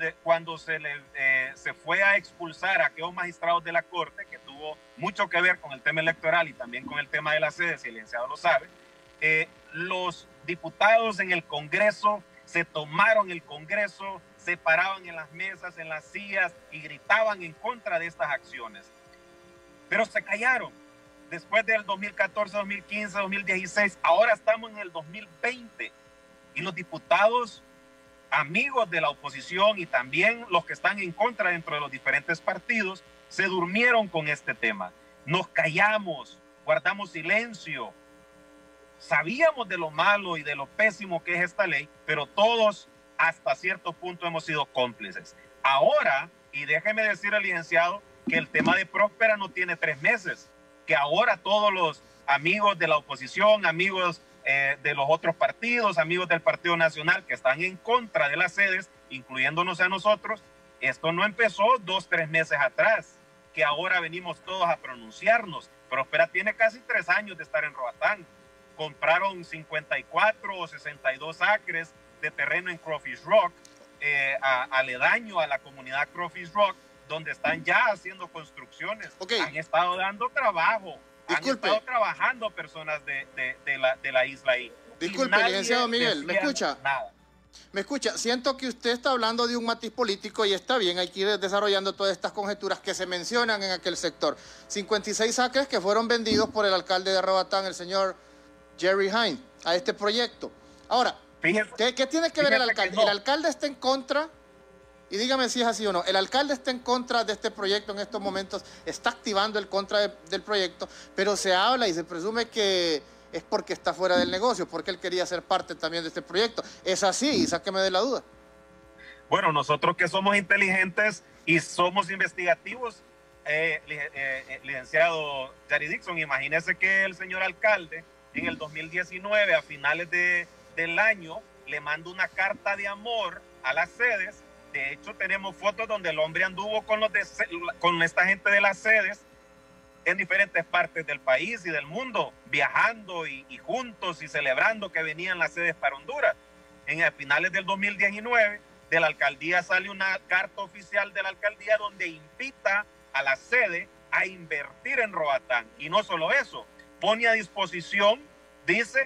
fue a expulsar a aquellos magistrados de la Corte, que tuvo mucho que ver con el tema electoral y también con el tema de las sedes, y el licenciado lo sabe, los diputados en el Congreso se tomaron el Congreso, se paraban en las mesas, en las sillas y gritaban en contra de estas acciones. Pero se callaron. Después del 2014, 2015, 2016, ahora estamos en el 2020 y los diputados amigos de la oposición y también los que están en contra dentro de los diferentes partidos se durmieron con este tema. Nos callamos, guardamos silencio. Sabíamos de lo malo y de lo pésimo que es esta ley, pero todos hasta cierto punto hemos sido cómplices. Ahora, y déjeme decir al licenciado que el tema de Próspera no tiene 3 meses, que ahora todos los amigos de la oposición, amigos de los otros partidos, amigos del Partido Nacional que están en contra de las sedes, incluyéndonos a nosotros, esto no empezó 2-3 meses atrás, que ahora venimos todos a pronunciarnos. Próspera tiene casi 3 años de estar en Roatán. compraron 54 o 62 acres de terreno en Crawfish Rock, aledaño a la comunidad Crawfish Rock, donde están ya haciendo construcciones. Han estado dando trabajo. Han estado trabajando personas de la isla ahí. Disculpe, licenciado Miguel, ¿me escucha? Nada. Me escucha, siento que usted está hablando de un matiz político y está bien, hay que ir desarrollando todas estas conjeturas que se mencionan en aquel sector. 56 acres que fueron vendidos por el alcalde de Roatán, el señor Jerry Hine, a este proyecto. Ahora, ¿qué tiene que ver el alcalde? No. El alcalde está en contra, y dígame si es así o no, el alcalde está en contra de este proyecto en estos momentos, está activando el contra del proyecto, pero se habla y se presume que es porque está fuera del negocio, porque él quería ser parte también de este proyecto. ¿Es así? Sáqueme de la duda. Bueno, nosotros que somos inteligentes y somos investigativos, licenciado Jari Dixon, imagínese que el señor alcalde en el 2019, a finales del año, le manda una carta de amor a las sedes. De hecho, tenemos fotos donde el hombre anduvo con esta gente de las sedes en diferentes partes del país y del mundo, viajando y juntos y celebrando que venían las sedes para Honduras. A finales del 2019, de la alcaldía sale una carta oficial de la alcaldía donde invita a la sede a invertir en Roatán. Y no solo eso, pone a disposición, dice,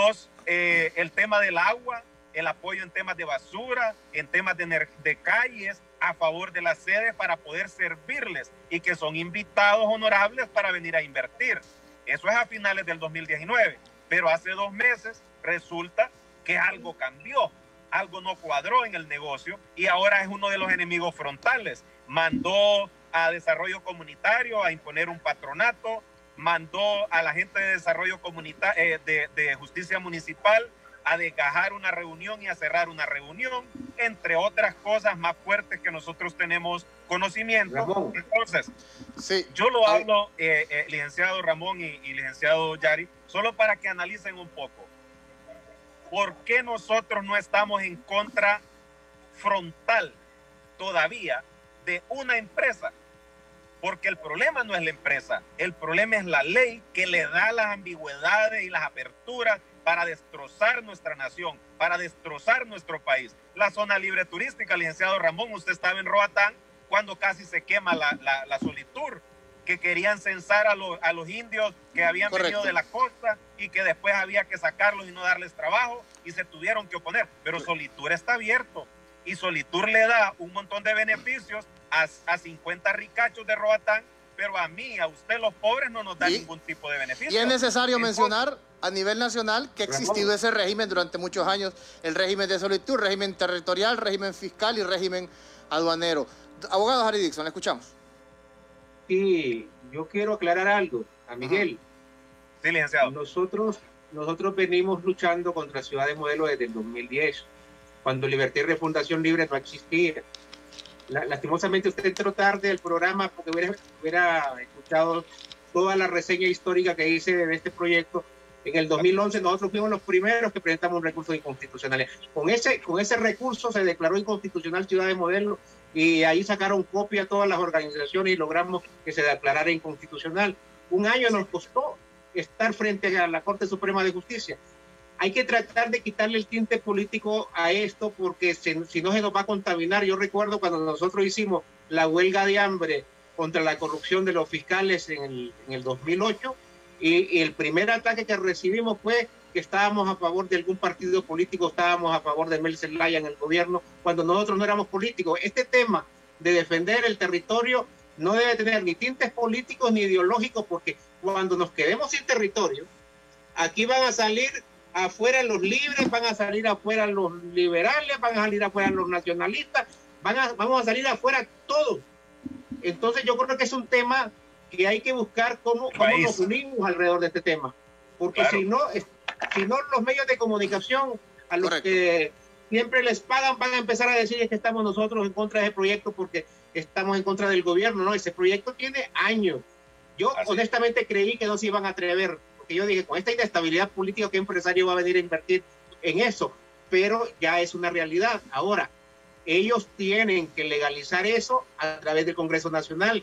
el tema del agua, el apoyo en temas de basura, en temas de calles, a favor de las sedes para poder servirles y que son invitados honorables para venir a invertir. Eso es a finales del 2019, pero hace 2 meses resulta que algo cambió, algo no cuadró en el negocio y ahora es uno de los enemigos frontales. Mandó a Desarrollo Comunitario a imponer un patronato, mandó a la gente de Desarrollo Comunitario, de Justicia Municipal, a desgajar una reunión y a cerrar una reunión, entre otras cosas más fuertes que nosotros tenemos conocimiento. Ramón. Entonces, sí, yo lo hablo, licenciado Ramón y licenciado Yari, solo para que analicen un poco. ¿Por qué nosotros no estamos en contra frontal todavía de una empresa? Porque el problema no es la empresa, el problema es la ley que le da las ambigüedades y las aperturas para destrozar nuestra nación, para destrozar nuestro país. La zona libre turística, licenciado Ramón, usted estaba en Roatán cuando casi se quema la Solitur, que querían censar a los indios que habían venido de la costa y que después había que sacarlos y no darles trabajo y se tuvieron que oponer. Pero Solitur está abierto y Solitur le da un montón de beneficios a 50 ricachos de Roatán, pero a mí, a usted, los pobres, no nos da ningún tipo de beneficio. Y es necesario mencionar a nivel nacional que ha existido ese régimen durante muchos años, el régimen de Solitur, régimen territorial, régimen fiscal y régimen aduanero. Abogado Jari Dixon, le escuchamos. Sí, yo quiero aclarar algo a Miguel. Sí, licenciado. Nosotros venimos luchando contra Ciudad de Modelo desde el 2010, cuando Libertad y Refundación Libre no existía. Lastimosamente usted entró tarde al programa porque hubiera escuchado toda la reseña histórica que hice de este proyecto. En el 2011 nosotros fuimos los primeros que presentamos un recurso de inconstitucionalidad. Con ese recurso se declaró inconstitucional Ciudad de Modelo y ahí sacaron copia a todas las organizaciones y logramos que se declarara inconstitucional. 1 año nos costó estar frente a la Corte Suprema de Justicia. Hay que tratar de quitarle el tinte político a esto porque si no se nos va a contaminar. Yo recuerdo cuando nosotros hicimos la huelga de hambre contra la corrupción de los fiscales en el 2008 y el primer ataque que recibimos fue que estábamos a favor de algún partido político, estábamos a favor de Mel Zelaya en el gobierno, cuando nosotros no éramos políticos. Este tema de defender el territorio no debe tener ni tintes políticos ni ideológicos, porque cuando nos quedemos sin territorio, aquí van a salir afuera los libres, van a salir afuera los liberales, van a salir afuera los nacionalistas, vamos a salir afuera todos. Entonces yo creo que es un tema que hay que buscar cómo nos unimos alrededor de este tema, porque claro, si no los medios de comunicación a los que siempre les pagan van a empezar a decir que estamos nosotros en contra de ese proyecto porque estamos en contra del gobierno. No, ese proyecto tiene años. Yo honestamente creí que no se iban a atrever, porque yo dije, con esta inestabilidad política, ¿qué empresario va a venir a invertir en eso? Pero ya es una realidad. Ahora, ellos tienen que legalizar eso a través del Congreso Nacional.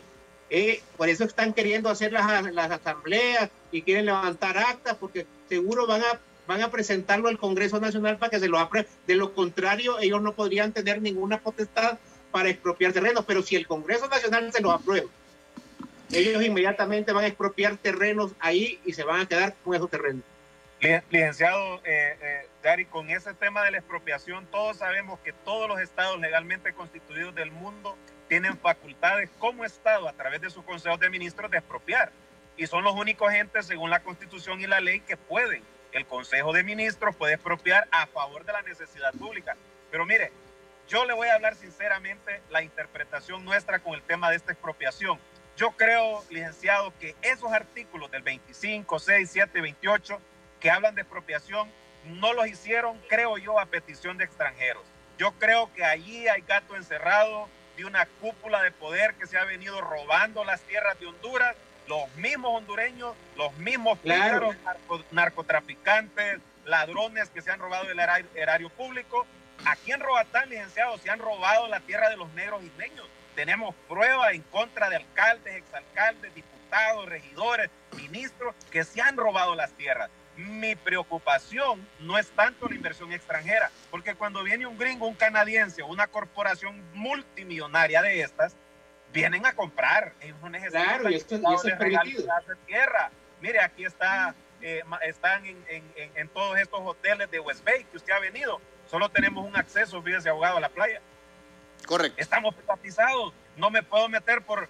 Por eso están queriendo hacer las asambleas y quieren levantar actas, porque seguro van a presentarlo al Congreso Nacional para que se lo apruebe. De lo contrario, ellos no podrían tener ninguna potestad para expropiar terrenos, pero si el Congreso Nacional se los aprueba, ellos inmediatamente van a expropiar terrenos ahí y se van a quedar con esos terrenos. Licenciado Gary, con ese tema de la expropiación, todos sabemos que todos los estados legalmente constituidos del mundo tienen facultades como estado a través de sus consejos de ministros de expropiar, y son los únicos entes según la Constitución y la ley que pueden. El Consejo de Ministros puede expropiar a favor de la necesidad pública. Pero mire, yo le voy a hablar sinceramente la interpretación nuestra con el tema de esta expropiación. Yo creo, licenciado, que esos artículos del 25, 6, 7, 28 que hablan de expropiación no los hicieron, creo yo, a petición de extranjeros. Yo creo que allí hay gato encerrado de una cúpula de poder que se ha venido robando las tierras de Honduras, los mismos hondureños, los mismos pícaros, narcotraficantes, ladrones que se han robado el erario público. Aquí en Roatán, licenciado, se han robado la tierra de los negros isleños. Tenemos pruebas en contra de alcaldes, exalcaldes, diputados, regidores, ministros que se han robado las tierras. Mi preocupación no es tanto la inversión extranjera, porque cuando viene un gringo, un canadiense, una corporación multimillonaria de estas, vienen a comprar. Ellos no necesitan. Claro, y esto es permitido. Tierra. Mire, aquí están en todos estos hoteles de West Bay que usted ha venido. Solo tenemos un acceso, fíjese, abogado, a la playa. Correcto. Estamos privatizados. No me puedo meter por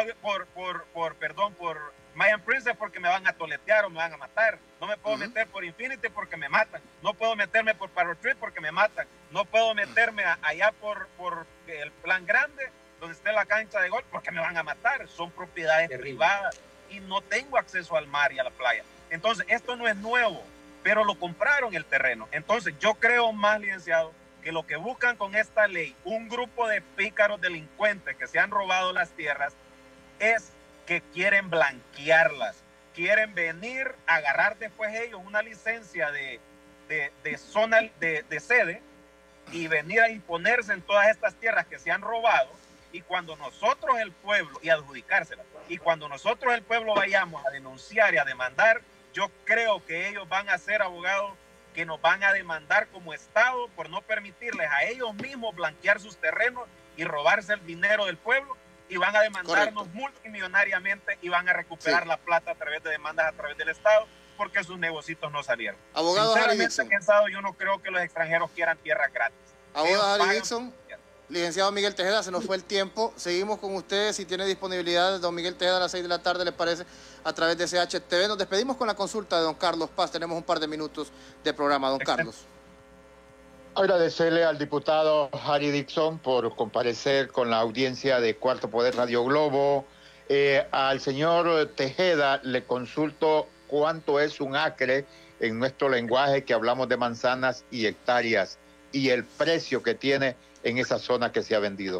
Mayan Princess porque me van a toletear o me van a matar. No me puedo meter por Infinity porque me matan. No puedo meterme por Parrot Street porque me matan. No puedo meterme allá por el Plan Grande, donde esté la cancha de golf, porque me van a matar. Son propiedades privadas y no tengo acceso al mar y a la playa. Entonces, esto no es nuevo, pero lo compraron el terreno. Entonces, yo creo más, licenciado, que lo que buscan con esta ley, un grupo de pícaros delincuentes que se han robado las tierras, es que quieren blanquearlas. Quieren venir a agarrar después ellos una licencia de zona de sede y venir a imponerse en todas estas tierras que se han robado. Y cuando nosotros el pueblo, y adjudicárselas, y cuando nosotros el pueblo vayamos a denunciar y a demandar, yo creo que ellos van a ser abogados que nos van a demandar como Estado por no permitirles a ellos mismos blanquear sus terrenos y robarse el dinero del pueblo, y van a demandarnos multimillonariamente y van a recuperar la plata a través de demandas a través del Estado porque sus negocios no salieron. Abogado Harry Dixon, yo no creo que los extranjeros quieran tierras gratis. Abogado Harry Dixon, licenciado Miguel Tejeda, se nos fue el tiempo. Seguimos con ustedes, si tiene disponibilidad, don Miguel Tejeda, a las 6 de la tarde, ¿les parece? A través de CHTV. Nos despedimos con la consulta de don Carlos Paz. Tenemos un par de minutos de programa, don Carlos. Agradecerle al diputado Harry Dixon por comparecer con la audiencia de Cuarto Poder Radio Globo. Al señor Tejeda le consulto cuánto es un acre en nuestro lenguaje que hablamos de manzanas y hectáreas y el precio que tiene en esa zona que se ha vendido.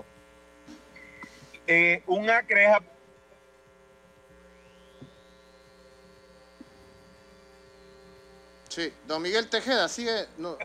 Un acre es... Sí, don Miguel Tejeda, sigue... No,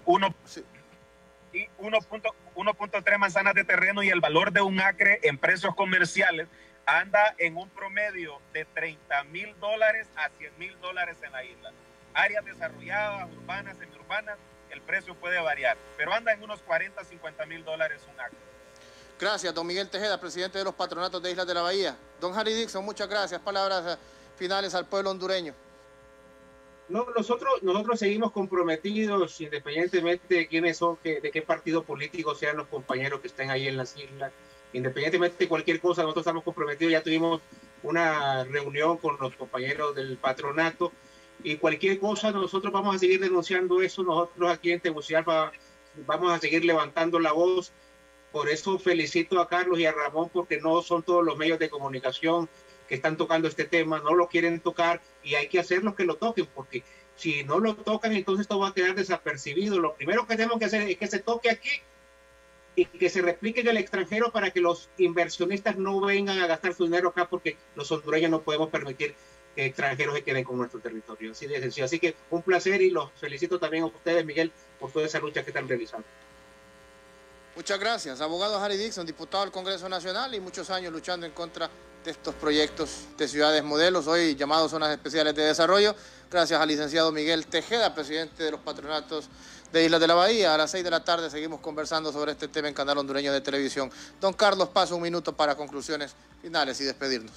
1.3 manzanas de terreno, y el valor de un acre en precios comerciales anda en un promedio de $30,000 a $100,000 en la isla. Áreas desarrolladas, urbanas, semiurbanas, el precio puede variar, pero anda en unos $40,000 a $50,000 un acre. Gracias, don Miguel Tejeda, presidente de los patronatos de Islas de la Bahía. Don Harry Dixon, muchas gracias. Palabras finales al pueblo hondureño. No, nosotros seguimos comprometidos, independientemente de quiénes son, de qué partido político sean los compañeros que estén ahí en las islas. Independientemente de cualquier cosa, nosotros estamos comprometidos. Ya tuvimos una reunión con los compañeros del patronato, y cualquier cosa nosotros vamos a seguir denunciando eso. Nosotros aquí en Tegucigalpa vamos a seguir levantando la voz. Por eso felicito a Carlos y a Ramón, porque no son todos los medios de comunicación que están tocando este tema, no lo quieren tocar, y hay que hacerlos que lo toquen, porque si no lo tocan, entonces esto va a quedar desapercibido. Lo primero que tenemos que hacer es que se toque aquí y que se replique en el extranjero para que los inversionistas no vengan a gastar su dinero acá, porque los hondureños no podemos permitir que extranjeros se queden con nuestro territorio. Así de sencillo. Así que un placer, y los felicito también a ustedes, Miguel, por toda esa lucha que están realizando. Muchas gracias. Abogado Harry Dixon, diputado del Congreso Nacional y muchos años luchando en contra de estos proyectos de ciudades modelos, hoy llamados zonas especiales de desarrollo, gracias al licenciado Miguel Tejeda, presidente de los patronatos de Islas de la Bahía. A las 6 de la tarde seguimos conversando sobre este tema en Canal Hondureño de Televisión. Don Carlos, paso un minuto para conclusiones finales y despedirnos.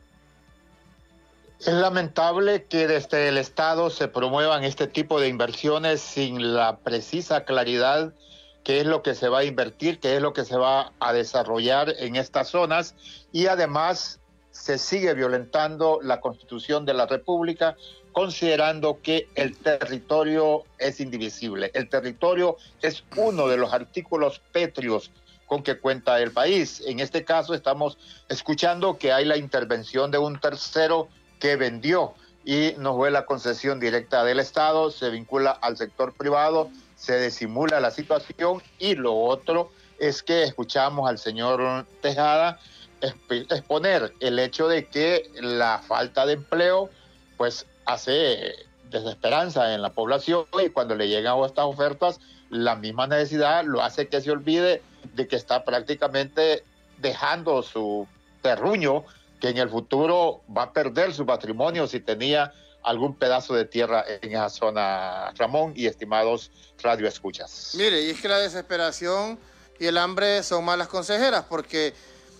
Es lamentable que desde el Estado se promuevan este tipo de inversiones sin la precisa claridad qué es lo que se va a invertir, qué es lo que se va a desarrollar en estas zonas, y además se sigue violentando la Constitución de la República, considerando que el territorio es indivisible. El territorio es uno de los artículos pétreos con que cuenta el país. En este caso estamos escuchando que hay la intervención de un tercero que vendió y no fue la concesión directa del Estado, se vincula al sector privado, se disimula la situación, y lo otro es que escuchamos al señor Tejada exponer el hecho de que la falta de empleo pues hace desesperanza en la población, y cuando le llegan estas ofertas la misma necesidad lo hace que se olvide de que está prácticamente dejando su terruño, que en el futuro va a perder su patrimonio si tenía algún pedazo de tierra en esa zona, Ramón y estimados radioescuchas. Mire, y es que la desesperación y el hambre son malas consejeras, porque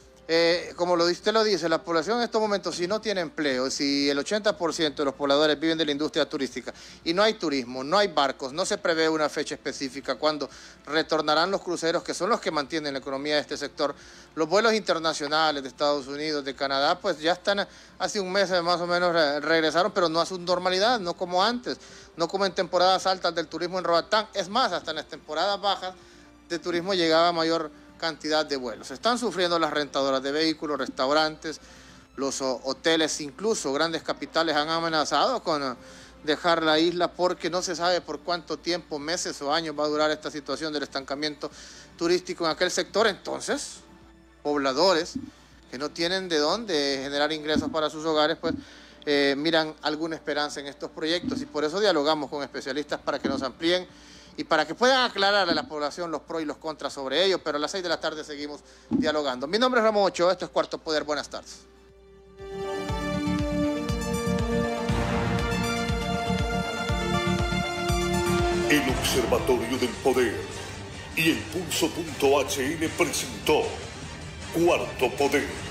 como usted lo dice, la población en estos momentos, si no tiene empleo, si el 80% de los pobladores viven de la industria turística y no hay turismo, no hay barcos, no se prevé una fecha específica cuando retornarán los cruceros, que son los que mantienen la economía de este sector. Los vuelos internacionales de Estados Unidos, de Canadá, pues ya están, hace un mes más o menos regresaron, pero no a su normalidad, no como antes, no como en temporadas altas del turismo en Roatán. Es más, hasta en las temporadas bajas de turismo llegaba mayor cantidad de vuelos. Están sufriendo las rentadoras de vehículos, restaurantes, los hoteles, incluso grandes capitales han amenazado con dejar la isla porque no se sabe por cuánto tiempo, meses o años va a durar esta situación del estancamiento turístico en aquel sector. Entonces, pobladores que no tienen de dónde generar ingresos para sus hogares, pues miran alguna esperanza en estos proyectos, y por eso dialogamos con especialistas para que nos amplíen y para que puedan aclarar a la población los pros y los contras sobre ello. Pero a las 6 de la tarde seguimos dialogando. Mi nombre es Ramón Ochoa, esto es Cuarto Poder. Buenas tardes. El Observatorio del Poder y el Pulso.hn presentó Cuarto Poder.